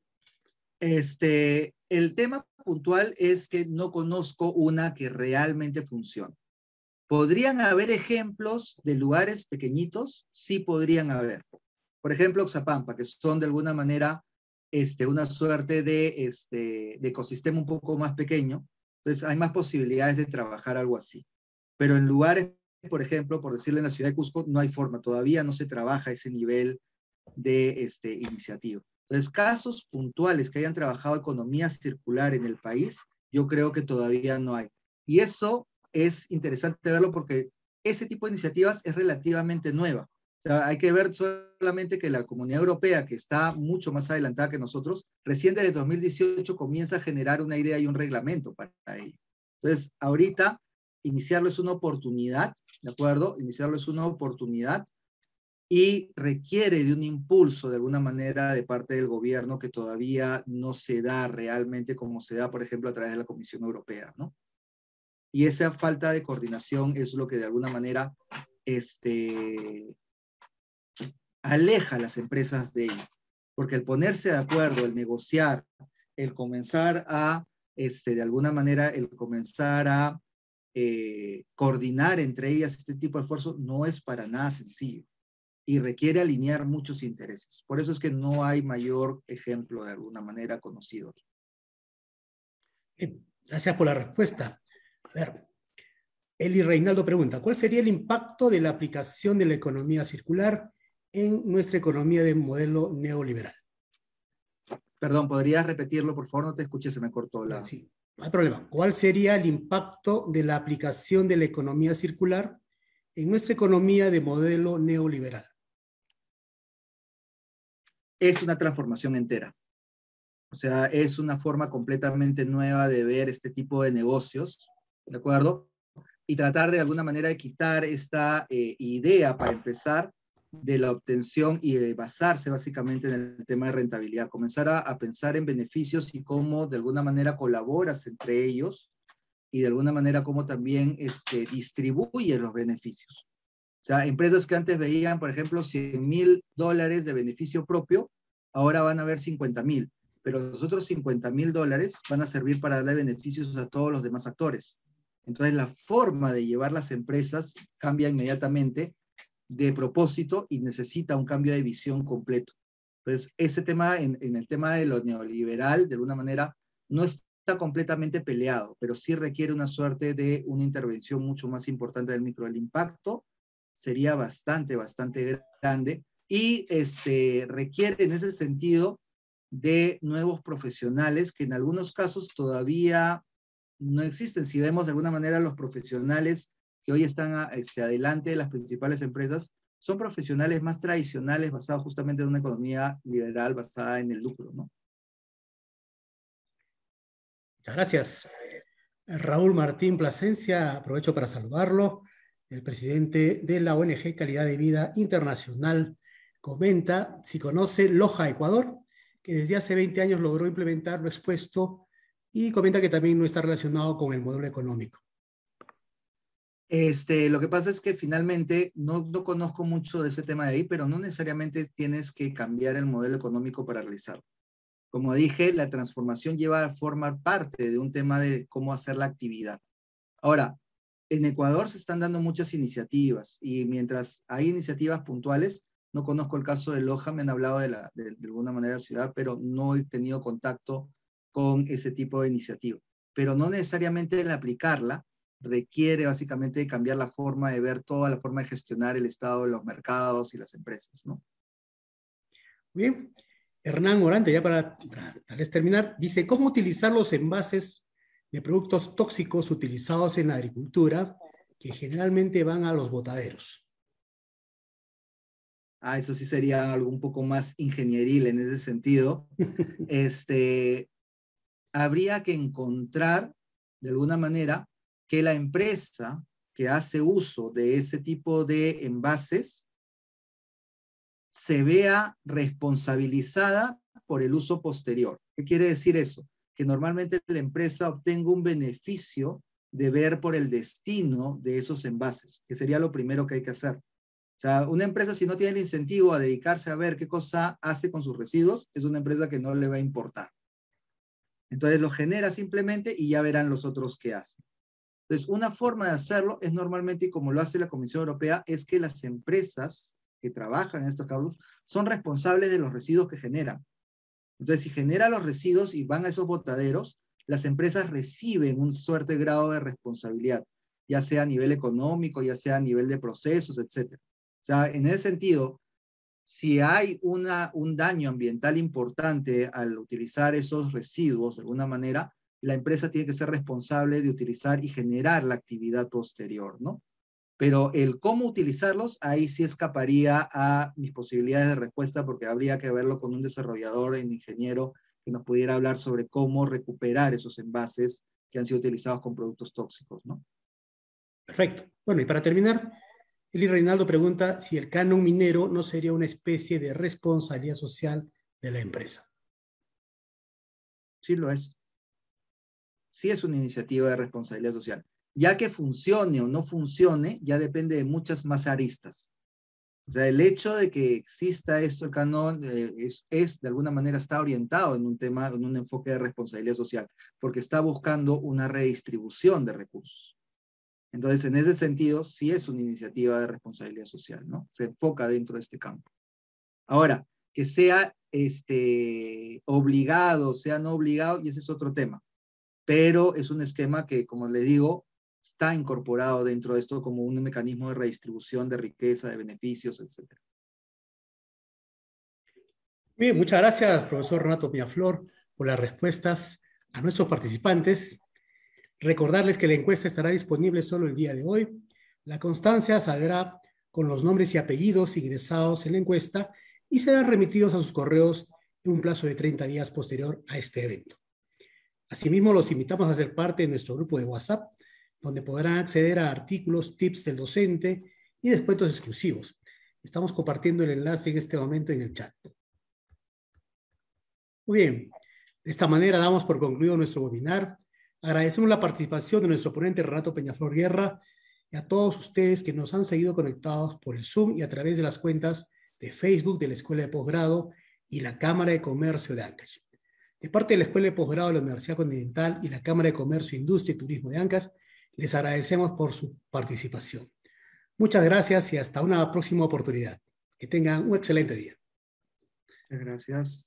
El tema puntual es que no conozco una que realmente funcione. ¿Podrían haber ejemplos de lugares pequeñitos? Sí podrían haber. Por ejemplo, Oxapampa, que son de alguna manera una suerte de ecosistema un poco más pequeño. Entonces hay más posibilidades de trabajar algo así. Pero en lugares, por ejemplo, por decirle en la ciudad de Cusco, no hay forma. Todavía no se trabaja ese nivel de iniciativa. Entonces, casos puntuales que hayan trabajado economía circular en el país, yo creo que todavía no hay. Y eso es interesante verlo porque ese tipo de iniciativas es relativamente nueva. O sea, hay que ver solamente que la Comunidad Europea, que está mucho más adelantada que nosotros, recién desde 2018 comienza a generar una idea y un reglamento para ello. Entonces, ahorita, iniciarlo es una oportunidad, ¿de acuerdo? Iniciarlo es una oportunidad y requiere de un impulso de alguna manera de parte del gobierno que todavía no se da realmente como se da, por ejemplo, a través de la Comisión Europea, ¿no? Y esa falta de coordinación es lo que de alguna manera aleja a las empresas de ello. Porque el ponerse de acuerdo, el negociar, el comenzar a, de alguna manera, el comenzar a coordinar entre ellas este tipo de esfuerzos no es para nada sencillo y requiere alinear muchos intereses. Por eso es que no hay mayor ejemplo de alguna manera conocido. Bien, gracias por la respuesta. A ver, Eli Reinaldo pregunta, ¿cuál sería el impacto de la aplicación de la economía circular en nuestra economía de modelo neoliberal? Perdón, ¿podrías repetirlo, por favor? No te escuché, se me cortó la... Sí, no hay problema. ¿Cuál sería el impacto de la aplicación de la economía circular en nuestra economía de modelo neoliberal? Es una transformación entera. O sea, es una forma completamente nueva de ver este tipo de negocios, ¿de acuerdo? Y tratar de alguna manera de quitar esta idea, para empezar, de la obtención y de basarse básicamente en el tema de rentabilidad. Comenzar a pensar en beneficios y cómo de alguna manera colaboras entre ellos y de alguna manera cómo también distribuyes los beneficios. O sea, empresas que antes veían, por ejemplo, $100,000 de beneficio propio, ahora van a ver 50,000, pero los otros $50,000 van a servir para darle beneficios a todos los demás actores. Entonces, la forma de llevar las empresas cambia inmediatamente de propósito y necesita un cambio de visión completo. Entonces, ese tema, en el tema de lo neoliberal, de alguna manera, no está completamente peleado, pero sí requiere una suerte de una intervención mucho más importante del micro. El impacto sería bastante, bastante grande y requiere en ese sentido de nuevos profesionales que en algunos casos todavía no existen. Si vemos de alguna manera los profesionales que hoy están adelante de las principales empresas, son profesionales más tradicionales basados justamente en una economía liberal basada en el lucro, ¿no? Muchas gracias. Raúl Martín Plasencia, aprovecho para saludarlo. El presidente de la ONG Calidad de Vida Internacional comenta si conoce Loja Ecuador, que desde hace 20 años logró implementar lo expuesto y comenta que también no está relacionado con el modelo económico. Lo que pasa es que finalmente no conozco mucho de ese tema de ahí, pero no necesariamente tienes que cambiar el modelo económico para realizarlo. Como dije, la transformación lleva a formar parte de un tema de cómo hacer la actividad. Ahora, en Ecuador se están dando muchas iniciativas y mientras hay iniciativas puntuales, no conozco el caso de Loja, me han hablado de alguna manera de la ciudad, pero no he tenido contacto con ese tipo de iniciativa. Pero no necesariamente el aplicarla requiere básicamente cambiar la forma de ver toda la forma de gestionar el Estado, los mercados y las empresas, ¿no? Bien, Hernán Morante, ya para tal vez terminar, dice, ¿cómo utilizar los envases de productos tóxicos utilizados en la agricultura que generalmente van a los botaderos? Eso sí sería algo un poco más ingenieril en ese sentido. Habría que encontrar de alguna manera que la empresa que hace uso de ese tipo de envases se vea responsabilizada por el uso posterior. ¿Qué quiere decir eso? que normalmente la empresa obtenga un beneficio de ver por el destino de esos envases, que sería lo primero que hay que hacer. O sea, una empresa, si no tiene el incentivo a dedicarse a ver qué cosa hace con sus residuos, es una empresa que no le va a importar. Entonces lo genera simplemente y ya verán los otros qué hacen. Entonces, una forma de hacerlo es normalmente, y como lo hace la Comisión Europea, es que las empresas que trabajan en estos casos son responsables de los residuos que generan. Entonces, si genera los residuos y van a esos botaderos, las empresas reciben un fuerte grado de responsabilidad, ya sea a nivel económico, ya sea a nivel de procesos, etc. O sea, en ese sentido, si hay un daño ambiental importante al utilizar esos residuos de alguna manera, la empresa tiene que ser responsable de utilizar y generar la actividad posterior, ¿no? Pero el cómo utilizarlos, ahí sí escaparía a mis posibilidades de respuesta, porque habría que verlo con un desarrollador, un ingeniero, que nos pudiera hablar sobre cómo recuperar esos envases que han sido utilizados con productos tóxicos, ¿no? Perfecto. Bueno, y para terminar, Eli Reinaldo pregunta si el canon minero no sería una especie de responsabilidad social de la empresa. Sí lo es. Sí es una iniciativa de responsabilidad social. Ya que funcione o no funcione, ya depende de muchas más aristas. O sea, el hecho de que exista esto, el canon, de alguna manera está orientado en un tema, en un enfoque de responsabilidad social, porque está buscando una redistribución de recursos. Entonces, en ese sentido, sí es una iniciativa de responsabilidad social, ¿no? Se enfoca dentro de este campo. Ahora, que sea obligado, sea no obligado, y ese es otro tema. Pero es un esquema que, como le digo, está incorporado dentro de esto como un mecanismo de redistribución de riqueza, de beneficios, etc. Bien, muchas gracias, profesor Renato Peñaflor, por las respuestas a nuestros participantes. Recordarles que la encuesta estará disponible solo el día de hoy. La constancia saldrá con los nombres y apellidos ingresados en la encuesta y serán remitidos a sus correos en un plazo de 30 días posterior a este evento. Asimismo, los invitamos a ser parte de nuestro grupo de WhatsApp, donde podrán acceder a artículos, tips del docente y descuentos exclusivos. Estamos compartiendo el enlace en este momento en el chat. Muy bien, de esta manera damos por concluido nuestro webinar. Agradecemos la participación de nuestro ponente Renato Peñaflor Guerra y a todos ustedes que nos han seguido conectados por el Zoom y a través de las cuentas de Facebook de la Escuela de Posgrado y la Cámara de Comercio de Ancash. De parte de la Escuela de Posgrado de la Universidad Continental y la Cámara de Comercio, Industria y Turismo de Ancash, les agradecemos por su participación. Muchas gracias y hasta una próxima oportunidad. Que tengan un excelente día. Muchas gracias.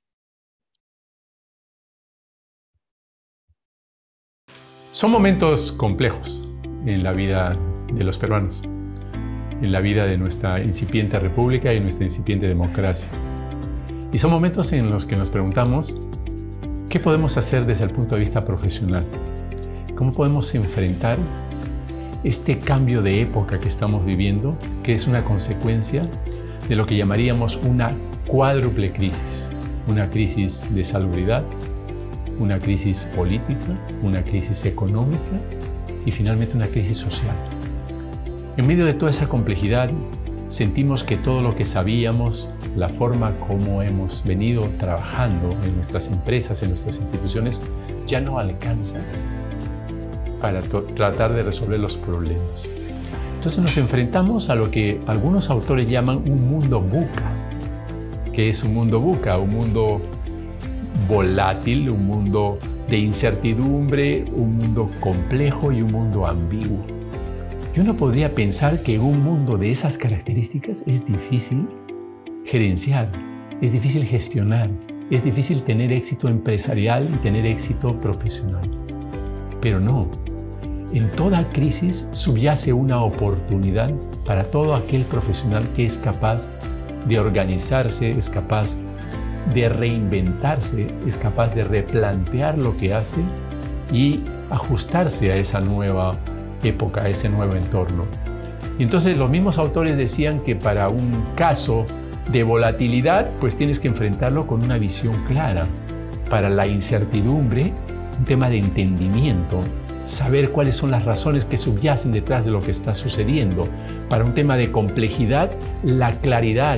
Son momentos complejos en la vida de los peruanos, en la vida de nuestra incipiente república y nuestra incipiente democracia. Y son momentos en los que nos preguntamos, ¿qué podemos hacer desde el punto de vista profesional? ¿Cómo podemos enfrentar este cambio de época que estamos viviendo, que es una consecuencia de lo que llamaríamos una cuádruple crisis? Una crisis de salubridad, una crisis política, una crisis económica y finalmente una crisis social. En medio de toda esa complejidad, sentimos que todo lo que sabíamos, la forma como hemos venido trabajando en nuestras empresas, en nuestras instituciones, ya no alcanza para tratar de resolver los problemas. Entonces nos enfrentamos a lo que algunos autores llaman un mundo VUCA. ¿Qué es un mundo VUCA? Un mundo volátil, un mundo de incertidumbre, un mundo complejo y un mundo ambiguo. Y uno podría pensar que un mundo de esas características es difícil gerenciar, es difícil gestionar, es difícil tener éxito empresarial y tener éxito profesional. Pero no, en toda crisis subyace una oportunidad para todo aquel profesional que es capaz de organizarse, es capaz de reinventarse, es capaz de replantear lo que hace y ajustarse a esa nueva época, a ese nuevo entorno. Y entonces los mismos autores decían que para un caso de volatilidad, pues tienes que enfrentarlo con una visión clara. Para la incertidumbre, un tema de entendimiento, saber cuáles son las razones que subyacen detrás de lo que está sucediendo. Para un tema de complejidad, la claridad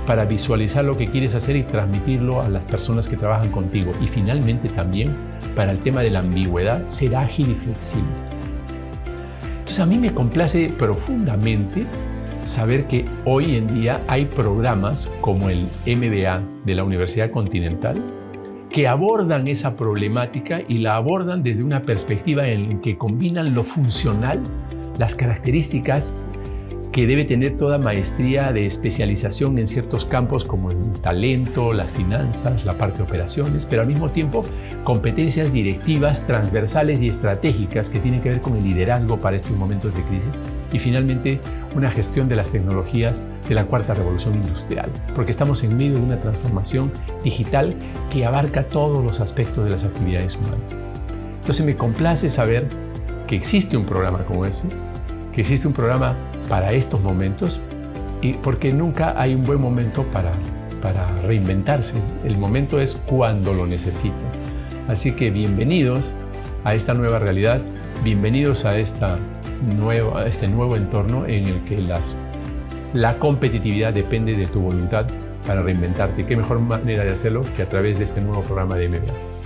para visualizar lo que quieres hacer y transmitirlo a las personas que trabajan contigo. Y finalmente también, para el tema de la ambigüedad, ser ágil y flexible. Entonces a mí me complace profundamente saber que hoy en día hay programas como el MBA de la Universidad Continental que abordan esa problemática y la abordan desde una perspectiva en que combinan lo funcional, las características que debe tener toda maestría de especialización en ciertos campos como el talento, las finanzas, la parte de operaciones, pero al mismo tiempo competencias directivas, transversales y estratégicas que tienen que ver con el liderazgo para estos momentos de crisis y finalmente una gestión de las tecnologías de la cuarta revolución industrial, porque estamos en medio de una transformación digital que abarca todos los aspectos de las actividades humanas. Entonces me complace saber que existe un programa como ese, que existe un programa para estos momentos, y porque nunca hay un buen momento para reinventarse. El momento es cuando lo necesitas. Así que bienvenidos a esta nueva realidad, bienvenidos a este nuevo entorno en el que la competitividad depende de tu voluntad para reinventarte. ¿Qué mejor manera de hacerlo que a través de este nuevo programa de MBA?